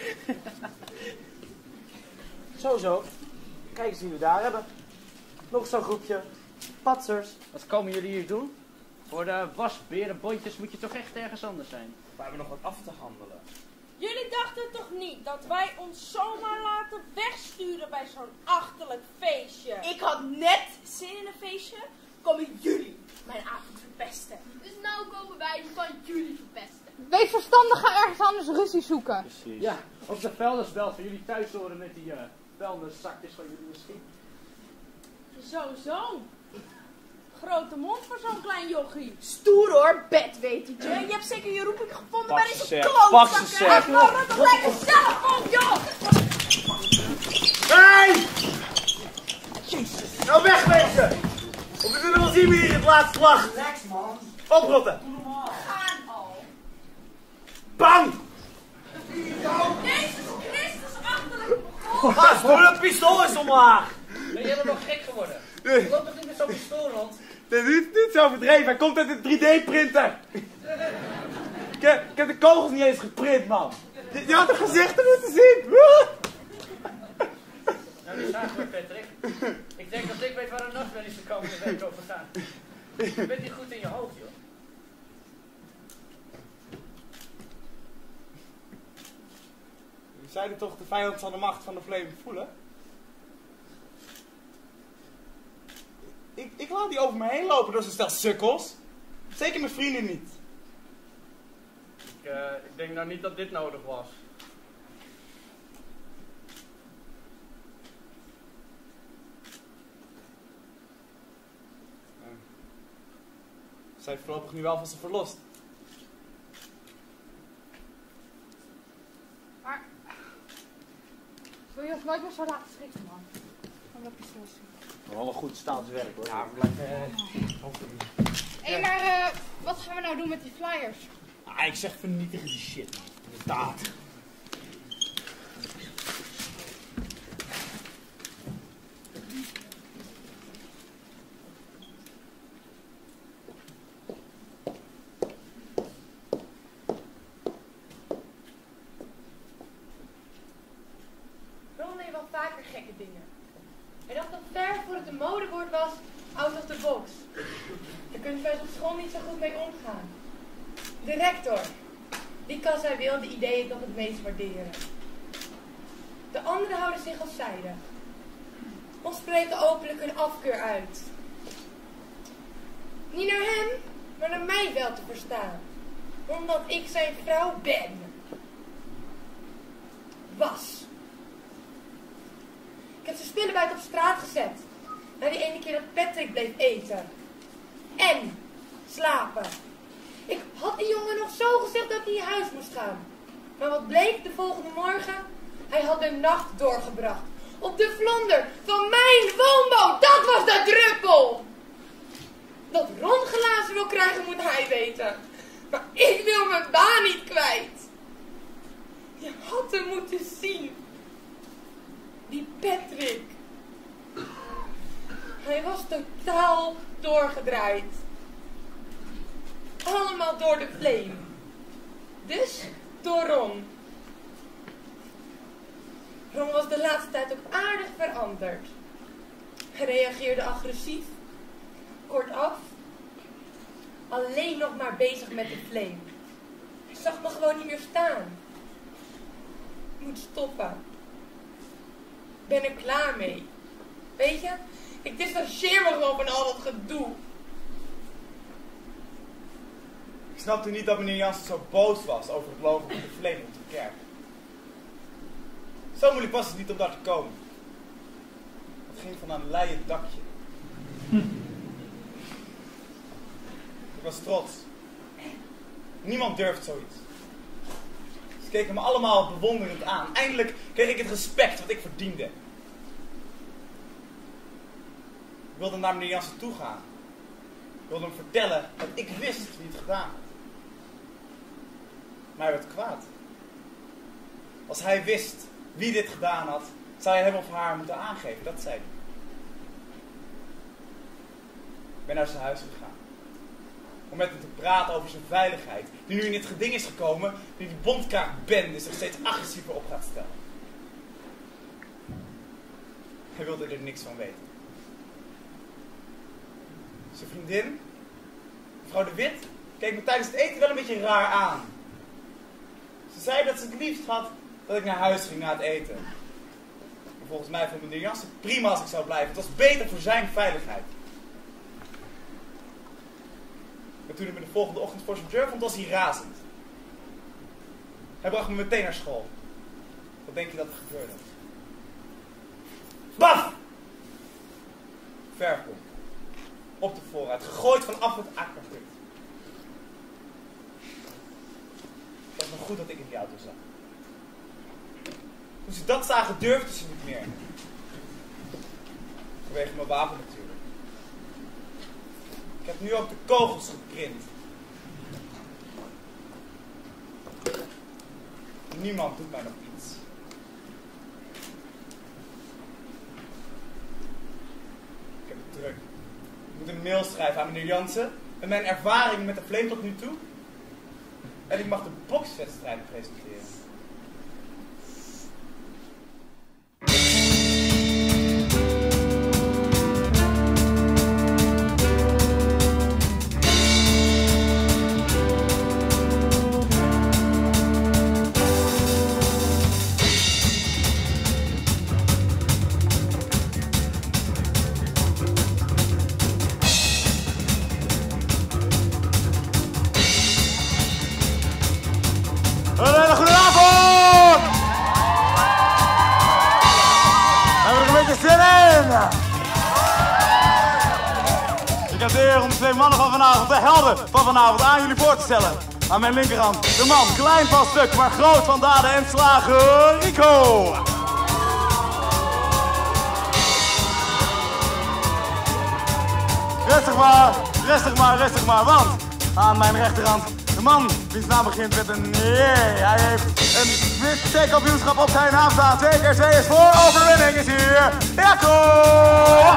Zo, zo. Kijk eens wie we daar hebben. Nog zo'n groepje. Patsers. Wat komen jullie hier doen? Voor de wasberenbondjes moet je toch echt ergens anders zijn. We hebben nog wat af te handelen. Jullie dachten toch niet dat wij ons zomaar laten wegsturen bij zo'n achterlijk feestje? Ik had net zin in een feestje. Komen jullie mijn avond verpesten. Dus nou komen wij van jullie verpesten. Wees verstandig, ga ergens anders ruzie zoeken. Precies. Ja, op de vuilnisbelt van jullie thuis horen met die uh, vuilniszakjes van jullie misschien. Zo, zo. Grote mond voor zo'n klein jochie. Stoer hoor, bed weet je. Je hebt zeker je roeping gevonden Pak bij ze, deze zeg. klootzakken. Pak ze, zeg. Nou, rot toch lekker zelf op, joh. Hey! Jezus. Nou wegwezen! Of we zullen wel zien wie hier het laatst lacht. Relax, man. Oprotten. Gaan al. Bang! Jezus Christus, achterlijk. Gast, doe dat pistool eens omlaag. Ben je helemaal gek geworden? Je loopt toch niet met zo'n pistool rond? Dit is niet zo overdreven, hij komt uit een drie D printer. ik, heb, ik heb de kogels niet eens geprint, man. Je, je had de gezichten moeten zien. Nou, die zagen we, Patrick. Ik denk dat ik weet waar een nachtmerries de komende week over gaan. Je bent niet goed in je hoofd, joh. We zeiden toch de vijand zal de macht van de flame voelen? Ik, ik laat die over me heen lopen door zo'n stel sukkels. Zeker mijn vrienden niet. Ik, uh, ik denk nou niet dat dit nodig was. Uh, Zij heeft voorlopig nu wel van ze verlost. Maar... Wil je ons nooit meer zo laten schrikken, man? Van dat pistool zien. Wel een goed staand werk, hoor. Ja, blijf... Hé, hey, maar uh, wat gaan we nou doen met die flyers? Ah, ik zeg vernietigen die shit, man. Inderdaad. Ron deed wel vaker gekke dingen. Hij dacht dat ver voordat het een modewoord was, out of the box. Daar kunnen wij op school niet zo goed mee omgaan. De rector. Die kan zijn wilde ideeën toch het meest waarderen. De anderen houden zich afzijdig. of spreken openlijk hun afkeur uit. Niet naar hem, maar naar mij wel te verstaan. Omdat ik zijn vrouw ben. Was. Ik heb zijn spullen buiten op straat gezet. Na die ene keer dat Patrick bleef eten. En slapen. Ik had die jongen nog zo gezegd dat hij in huis moest gaan. Maar wat bleek de volgende morgen? Hij had de nacht doorgebracht. Op de vlonder van mijn woonboot. Dat was de druppel. Dat Ron glazen wil krijgen moet hij weten. Maar ik wil mijn baan niet kwijt. Je had hem moeten zien. Die Patrick. Hij was totaal doorgedraaid. Allemaal door de flame. Dus door Ron. Ron was de laatste tijd ook aardig veranderd. Hij reageerde agressief. Kortaf. Alleen nog maar bezig met de flame. Hij zag me gewoon niet meer staan. Ik moet stoppen. Ik ben er klaar mee. Weet je, ik distancieer me gewoon van al dat gedoe. Ik snapte niet dat meneer Jansen zo boos was over het logo van de flame op de kerk. Zo moeilijk was het niet om daar te komen. Het ging van een leien dakje. Ik was trots. Niemand durft zoiets. Ze keken me allemaal bewonderend aan. Eindelijk kreeg ik het respect wat ik verdiende. Ik wilde naar meneer Jansen toe gaan. Ik wilde hem vertellen dat ik wist wie het gedaan had. Maar hij werd kwaad. Als hij wist wie dit gedaan had, zou hij hem of haar moeten aangeven. Dat zei hij. Ik ben naar zijn huis gegaan. Om met hem te praten over zijn veiligheid. Die nu in dit geding is gekomen, die die bondkraakbende zich steeds agressiever op gaat stellen. Hij wilde er niks van weten. Zijn vriendin, mevrouw De Wit, keek me tijdens het eten wel een beetje raar aan. Ze zei dat ze het liefst had dat ik naar huis ging na het eten. Maar volgens mij vond meneer Jansen prima als ik zou blijven. Het was beter voor zijn veiligheid. Maar toen hij me de volgende ochtend voor zijn deur vond, was hij razend. Hij bracht me meteen naar school. Wat denk je dat er gebeurde? Baf! Verkoop. Op de voorraad. Gegooid vanaf het aquaduct. Het was nog goed dat ik in die auto zat. Toen ze dat zagen, durfden ze niet meer. Vanwege mijn wapen natuurlijk. Ik heb nu ook de kogels geprint. Niemand doet mij nog iets. Ik heb het druk. Ik moet een mail schrijven aan meneer Jansen met mijn ervaring met de flame tot nu toe. En ik mag de bokswedstrijd presenteren. Twee mannen van vanavond, de helden van vanavond, aan jullie voor te stellen. Aan mijn linkerhand, de man, klein van stuk, maar groot van daden en slagen, Rico. Rustig maar, rustig maar, rustig maar, want aan mijn rechterhand, de man wiens naam begint met een J. Hij heeft een wereldkampioenschap op zijn naam staan. Twee keer twee is voor overwinning, is hier Jacco.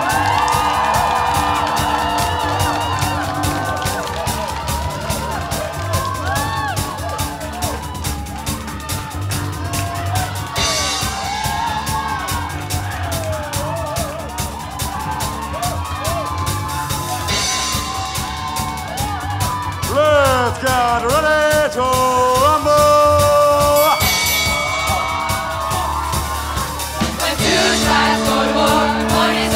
Let's get ready to rumble! When two tribes go to war, one is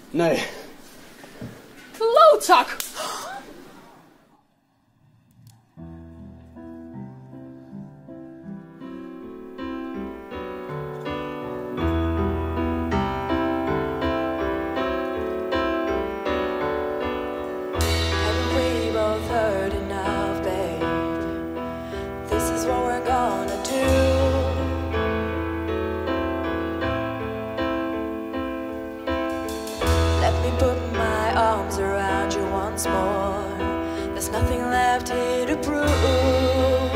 Nee. Klootzak! We both heard enough, babe. This is what we're gonna do. Let me put my arms around you once more. There's nothing left here to prove.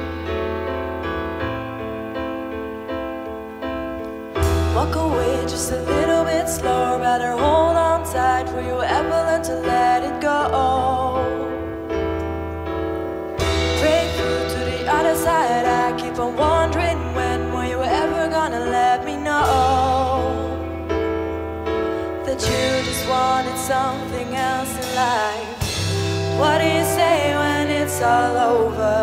Walk away just a little bit slower. Better hold on tight. Will you ever learn to let it go? Break through to the other side. I keep on wondering, when were you ever gonna let me know that you just wanted something else in life? What do you say when it's all over?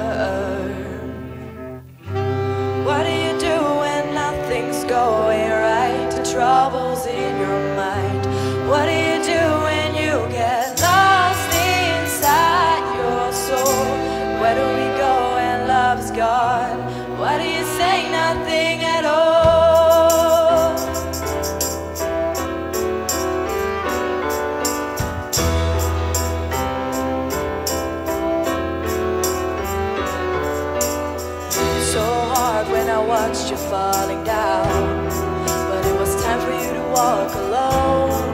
What do you do when nothing's going right? The trouble's in your mind. What do you do when you get lost inside your soul? Where do we go when love's gone? Why do you say nothing at all? So hard when I watched you falling down, but it was time for you to walk alone.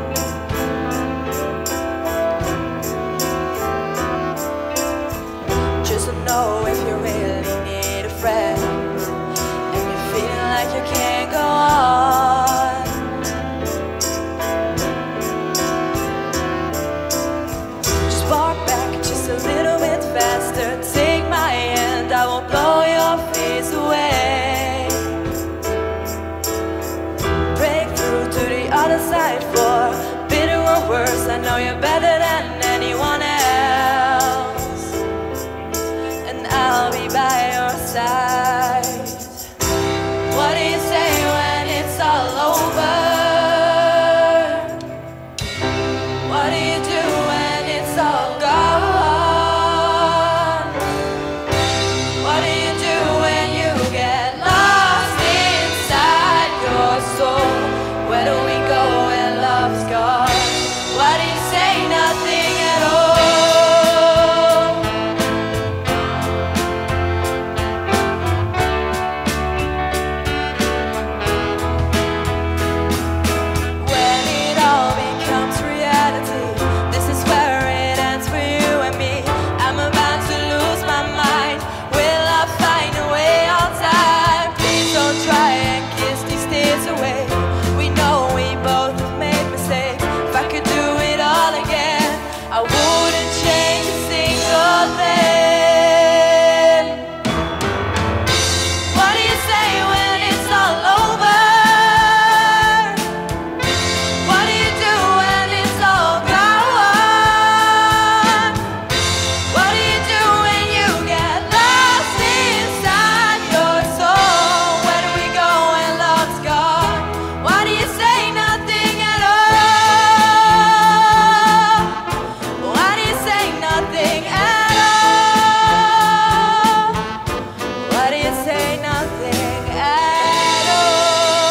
Just to know if you really need a friend, and you're feeling like you can't go on. Just walk back just a little bit faster. Take my hand, I won't blow your face away. Break through to the other side for bitter or worse. I know you're better than anyone else, and I'll be by your side. What do you say when it's all over? What do you do when it's all gone? What do you do when you get lost inside your soul? Where do we go when love's gone? Why do you say nothing at all? When it all becomes reality, this is where it ends for you and me. I'm about to lose my mind. Will I find a way on time? Please don't try and kiss these tears away. We know we both have made mistakes. If I could do it all again, I wouldn't change a single thing. What do you say when it's all over? What do you do when it's all gone? What do you do when you get lost inside your soul? Where do we go when love's gone? Why do you say nothing at all? Why do you say nothing at all? Why do you say nothing at all?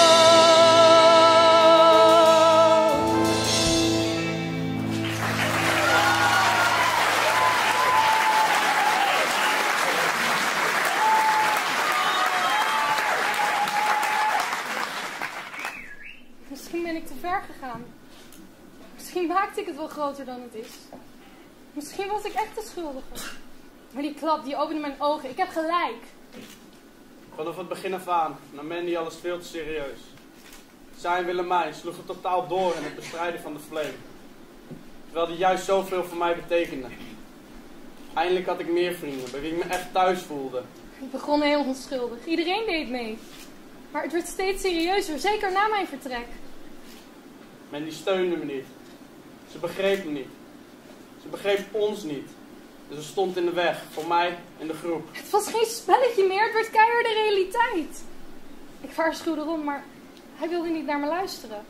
Misschien ben ik te ver gegaan. Misschien maakte ik het wel groter dan het is. Misschien was ik echt de schuldige. Maar die klap, die opende mijn ogen. Ik heb gelijk. Vanaf het begin af aan nam Mandy alles veel te serieus. Zij en Willemijn sloegen totaal door in het bestrijden van de Flame. Terwijl die juist zoveel voor mij betekende. Eindelijk had ik meer vrienden, bij wie ik me echt thuis voelde. Ik begon heel onschuldig. Iedereen deed mee. Maar het werd steeds serieuzer, zeker na mijn vertrek. Mandy steunde me niet. Ze begreep me niet. Ze begreep ons niet. Dus ze stond in de weg, voor mij en de groep. Het was geen spelletje meer, het werd keiharde realiteit. Ik waarschuwde Ron, maar hij wilde niet naar me luisteren.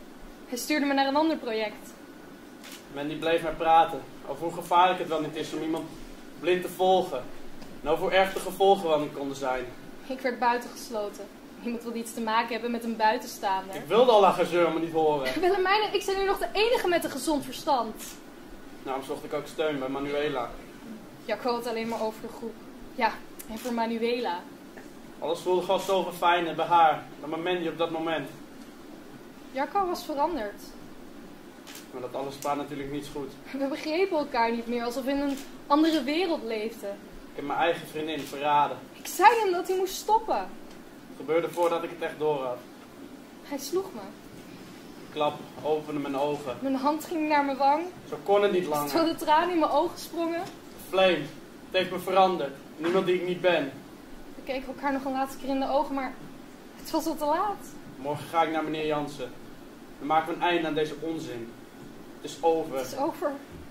Hij stuurde me naar een ander project. Men die bleef maar praten over hoe gevaarlijk het wel niet is om iemand blind te volgen. En over hoe erg de gevolgen wel niet konden zijn. Ik werd buitengesloten. Iemand wilde iets te maken hebben met een buitenstaander. Ik wilde al dat gezeur maar niet horen. Willemijn en ik zijn nu nog de enige met een gezond verstand. Daarom zocht ik ook steun bij Manuela. Jacco had alleen maar over de groep. Ja, en voor Manuela. Alles voelde gewoon zoveel fijner bij haar dan bij Mandy op dat moment. Jacco was veranderd. Maar dat alles praat natuurlijk niets goed. We begrepen elkaar niet meer, alsof we in een andere wereld leefden. Ik heb mijn eigen vriendin verraden. Ik zei hem dat hij moest stoppen. Het gebeurde voordat ik het echt door had. Hij sloeg me. Ik klap, opende mijn ogen. Mijn hand ging naar mijn wang. Zo kon het niet langer. Terwijl de tranen in mijn ogen sprongen. Flame, het heeft me veranderd. Niemand die ik niet ben. We keken elkaar nog een laatste keer in de ogen, maar het was al te laat. Morgen ga ik naar meneer Jansen. We maken een einde aan deze onzin. Het is over. Het is over.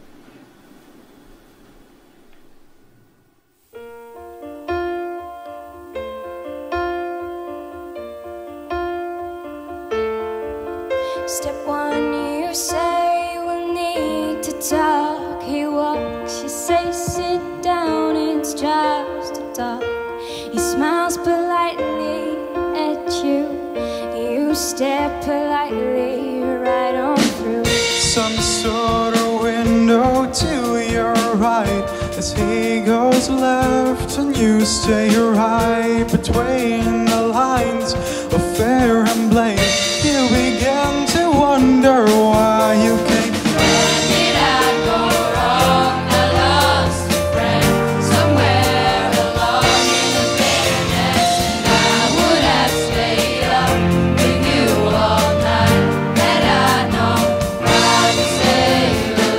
Step one, you say we'll need to talk. He walks, you say sit down, it's just a talk. He smiles politely at you. You stare politely right on through. Some sort of window to your right. As he goes left and you stay right between the lines of fair and blame. You begin to wonder why you came. Where did I go wrong? I lost a friend somewhere along in the bitterness, and I would have stayed up with you all night had I known how to save a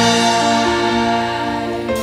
life.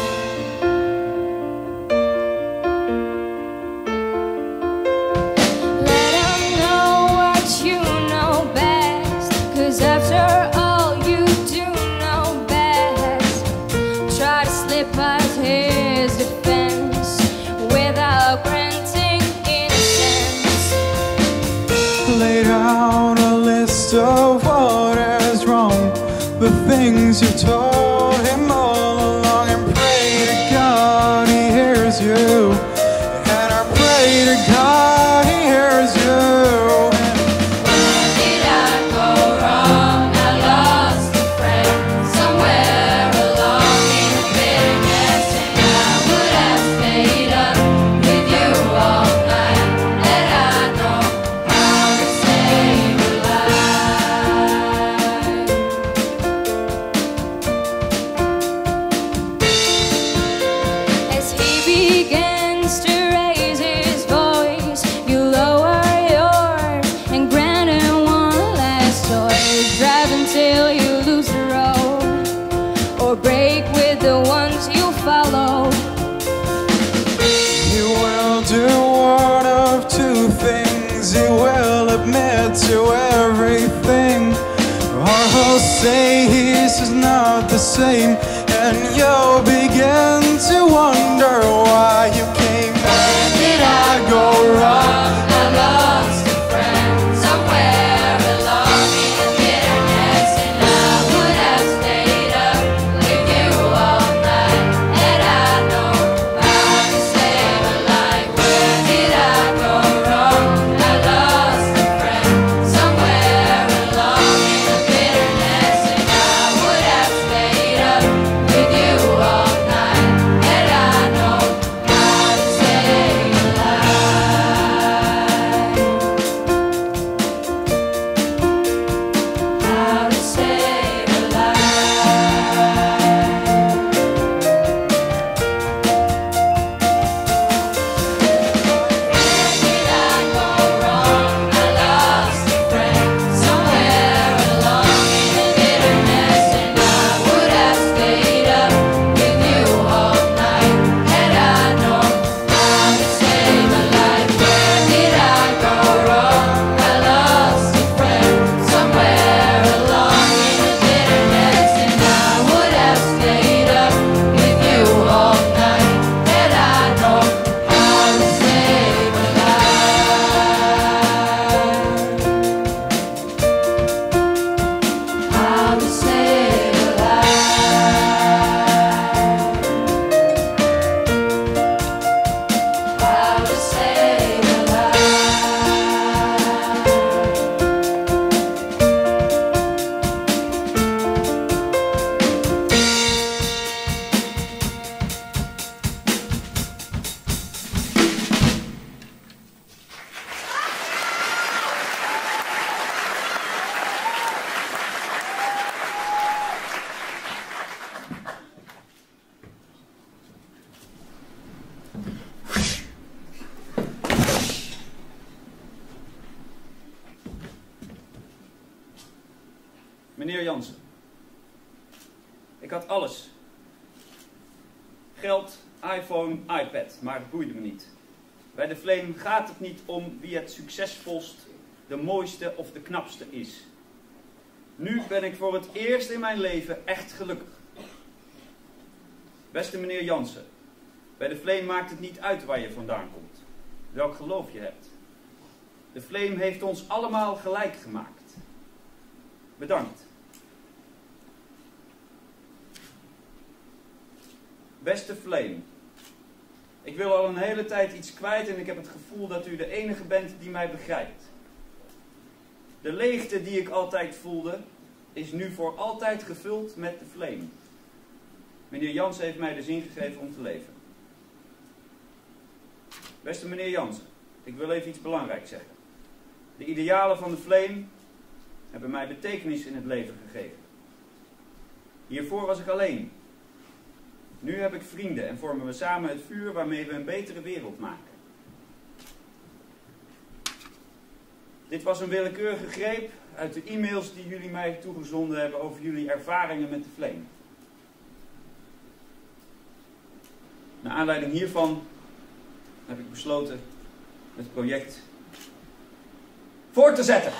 Let him know what you know best, 'cause after all you do know best. Try to slip past his defense without granting innocence. Lay down a list of what is wrong, the things you told him all along, and pray to God he hears you. And I pray to God he hears you. Where did I go wrong? I lost a friend somewhere along in the bitterness, and I would have stayed up with you all night had I known how to save a life. As he begins to raise his voice, you lower yours and grant him one last choice. Drive until you lose the road, or break with the ones you follow. He will do one of two things. He will admit to everything, or he'll say he's just not the same, and you'll begin to wonder why you came. Where did I go wrong? I lost a friend somewhere along in the bitterness, and I would have stayed up with you all night had I known how to save a life. Where did I go wrong? I lost a friend somewhere along in the bitterness, and I would have stayed up with you all night had I known how to save a life. Jansen. Ik had alles. Geld, iPhone, iPad, maar het boeide me niet. Bij de Flame gaat het niet om wie het succesvolst, de mooiste of de knapste is. Nu ben ik voor het eerst in mijn leven echt gelukkig. Beste meneer Jansen, bij de Flame maakt het niet uit waar je vandaan komt, welk geloof je hebt. De Flame heeft ons allemaal gelijk gemaakt. Bedankt. Beste Flame, ik wil al een hele tijd iets kwijt en ik heb het gevoel dat u de enige bent die mij begrijpt. De leegte die ik altijd voelde, is nu voor altijd gevuld met de Flame. Meneer Jansen heeft mij de zin gegeven om te leven. Beste meneer Jansen, ik wil even iets belangrijks zeggen. De idealen van de Flame hebben mij betekenis in het leven gegeven. Hiervoor was ik alleen. Nu heb ik vrienden en vormen we samen het vuur waarmee we een betere wereld maken. Dit was een willekeurige greep uit de e-mails die jullie mij toegezonden hebben over jullie ervaringen met de Flame. Naar aanleiding hiervan heb ik besloten het project voor te zetten.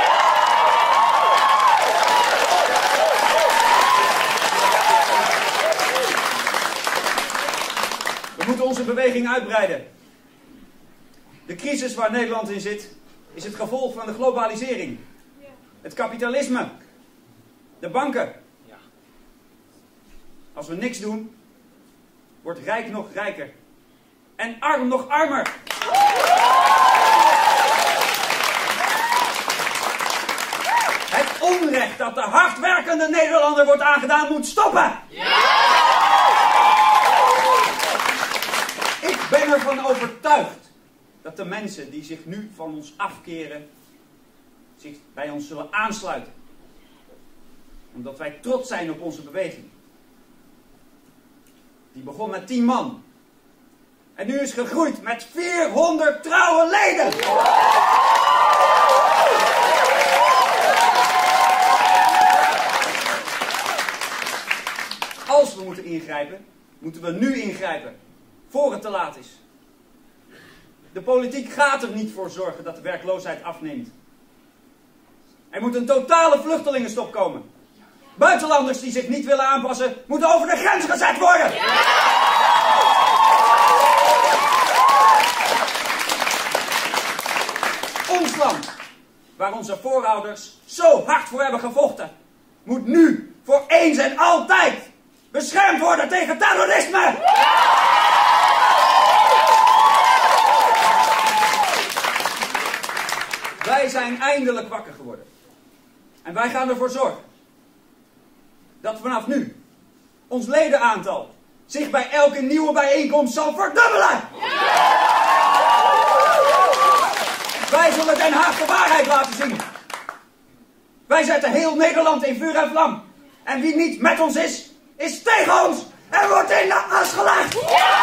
We moeten onze beweging uitbreiden. De crisis waar Nederland in zit, is het gevolg van de globalisering. Het kapitalisme. De banken. Als we niks doen, wordt rijk nog rijker. En arm nog armer. Het onrecht dat de hardwerkende Nederlander wordt aangedaan moet stoppen. Ik ben ervan overtuigd dat de mensen die zich nu van ons afkeren, zich bij ons zullen aansluiten. Omdat wij trots zijn op onze beweging. Die begon met tien man. En nu is gegroeid met vierhonderd trouwe leden. Als we moeten ingrijpen, moeten we nu ingrijpen. Voor het te laat is. De politiek gaat er niet voor zorgen dat de werkloosheid afneemt. Er moet een totale vluchtelingenstop komen. Buitenlanders die zich niet willen aanpassen, moeten over de grens gezet worden. Ons land, waar onze voorouders zo hard voor hebben gevochten, moet nu voor eens en altijd beschermd worden tegen terrorisme. Wij zijn eindelijk wakker geworden. En wij gaan ervoor zorgen dat vanaf nu ons ledenaantal zich bij elke nieuwe bijeenkomst zal verdubbelen. Wij zullen Den Haag de waarheid laten zien. Wij zetten heel Nederland in vuur en vlam. En wie niet met ons is, is tegen ons en wordt in de as gelegd.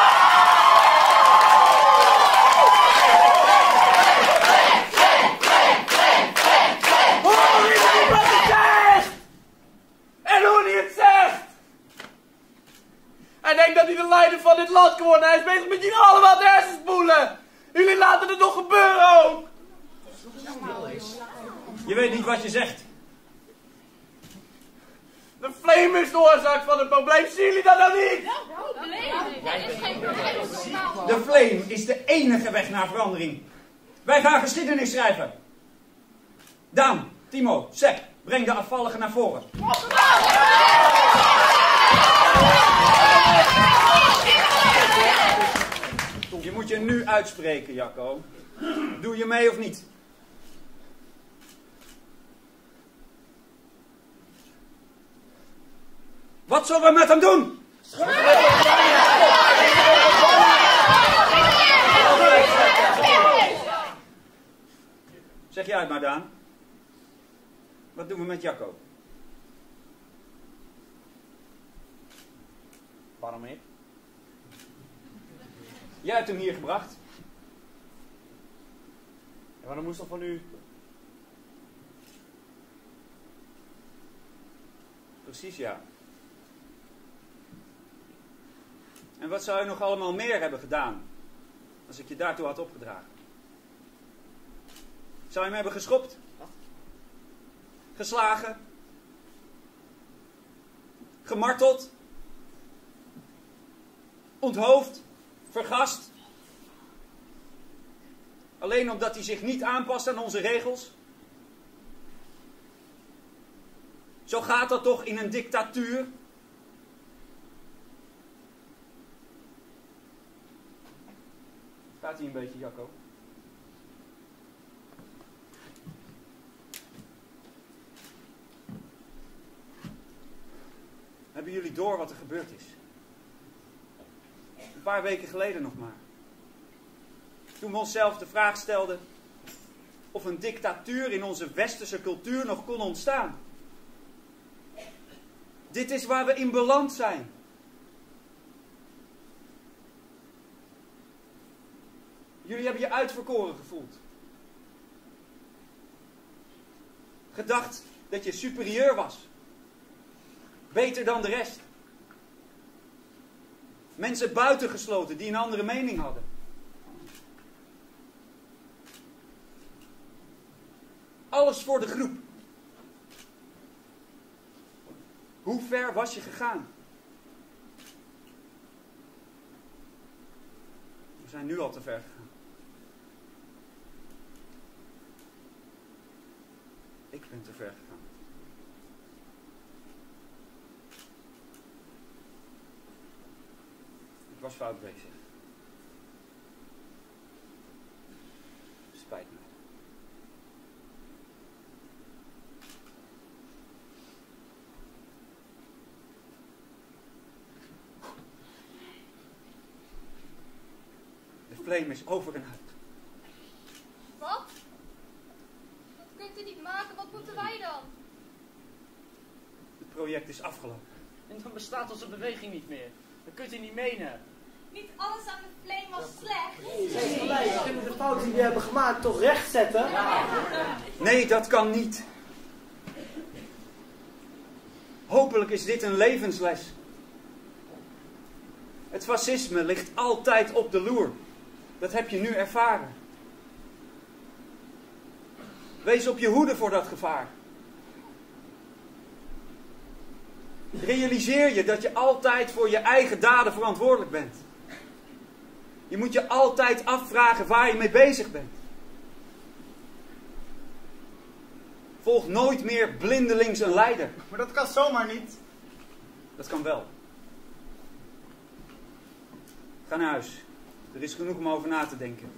En hoe hij het zegt! Hij denkt dat hij de leider van dit land kan worden. Hij is bezig met jullie allemaal de hersenspoelen. Jullie laten het nog gebeuren ook. Je weet niet wat je zegt. De Flame is de oorzaak van het probleem. Zien jullie dat nou niet? De Flame is de enige weg naar verandering. Wij gaan geschiedenis schrijven. Daan, Timo, Sepp, breng de afvalligen naar voren. Je moet je nu uitspreken, Jacco. Doe je mee of niet? Wat zullen we met hem doen? Zeg jij het maar, Daan. Wat doen we met Jacco? Waarom ik? Jij hebt hem hier gebracht. Ja, maar dan moest toch van u... Precies, ja. En wat zou je nog allemaal meer hebben gedaan als ik je daartoe had opgedragen? Zou je me hebben geschopt? Geslagen? Gemarteld? Onthoofd? Vergast? Alleen omdat hij zich niet aanpast aan onze regels? Zo gaat dat toch in een dictatuur? Gaat hij een beetje, Jacco? Hebben jullie door wat er gebeurd is? Een paar weken geleden nog maar. Toen we onszelf de vraag stelden of een dictatuur in onze westerse cultuur nog kon ontstaan. Dit is waar we in beland zijn. Jullie hebben je uitverkoren gevoeld. Gedacht dat je superieur was. Beter dan de rest. Mensen buitengesloten die een andere mening hadden. Alles voor de groep. Hoe ver was je gegaan? We zijn nu al te ver gegaan. Ik ben te ver gegaan. Ik was fout bezig. Spijt me. De flame is over en uit. Wat? Dat kunt u niet maken, wat moeten wij dan? Het project is afgelopen. En dan bestaat onze beweging niet meer. Dat kunt u niet menen. Niet alles aan de flame was slecht. Zeg gelijk, we kunnen de fouten die we hebben gemaakt toch rechtzetten? Nee, dat kan niet. Hopelijk is dit een levensles. Het fascisme ligt altijd op de loer. Dat heb je nu ervaren. Wees op je hoede voor dat gevaar. Realiseer je dat je altijd voor je eigen daden verantwoordelijk bent. Je moet je altijd afvragen waar je mee bezig bent. Volg nooit meer blindelings een leider. Maar dat kan zomaar niet. Dat kan wel. Ga naar huis. Er is genoeg om over na te denken.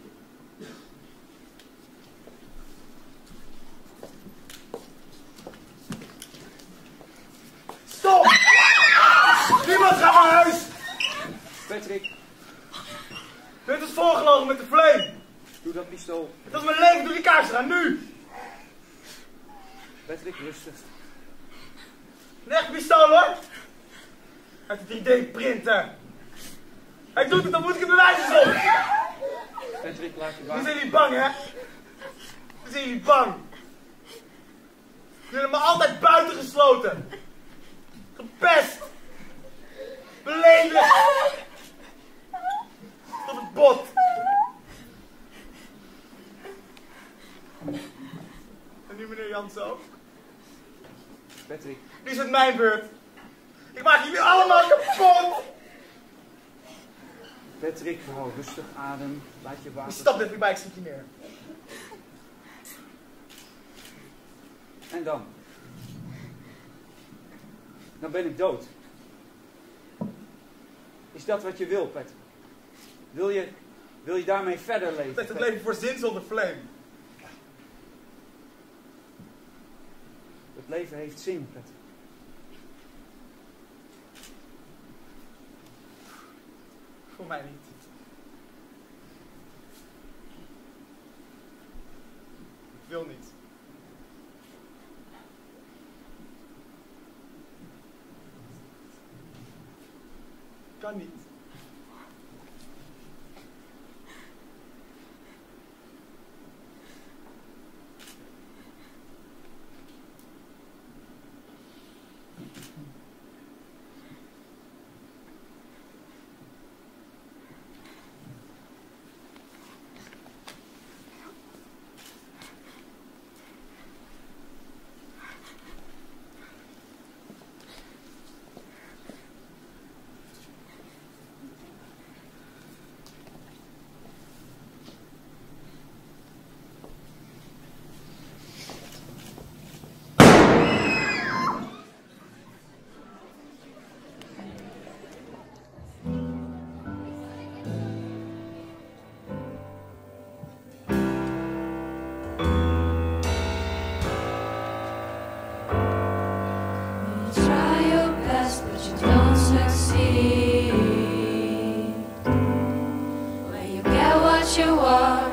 Stop! Niemand gaat naar huis! Patrick. Dit is voorgelogen met de flame. Doe dat pistool. Dat is mijn leven door die kaars gaan, nu! Patrick, rustig. Een echt pistool hoor! Uit de drie D printer. Hij doet het, dan moet ik het bewijzen zo. Patrick, laat je Nu bang. zijn jullie bang, hè? Nu zijn jullie bang. Jullie hebben me altijd buiten gesloten. Gepest. Beledigd. Tot het bot. En nu meneer Jansen ook. Patrick. Nu is het mijn beurt. Ik maak jullie allemaal kapot. Patrick, hou rustig adem. Laat je water. Stap even bij, ik schiet je neer. En dan? Dan ben ik dood. Is dat wat je wil, Patrick? Wil je, wil je daarmee verder leven? Het heeft het leven voor zin zonder flame. Het leven heeft zin, Patrick. Voor mij niet. Ik wil niet. Kan niet. try your best, but you don't succeed. When you get what you want,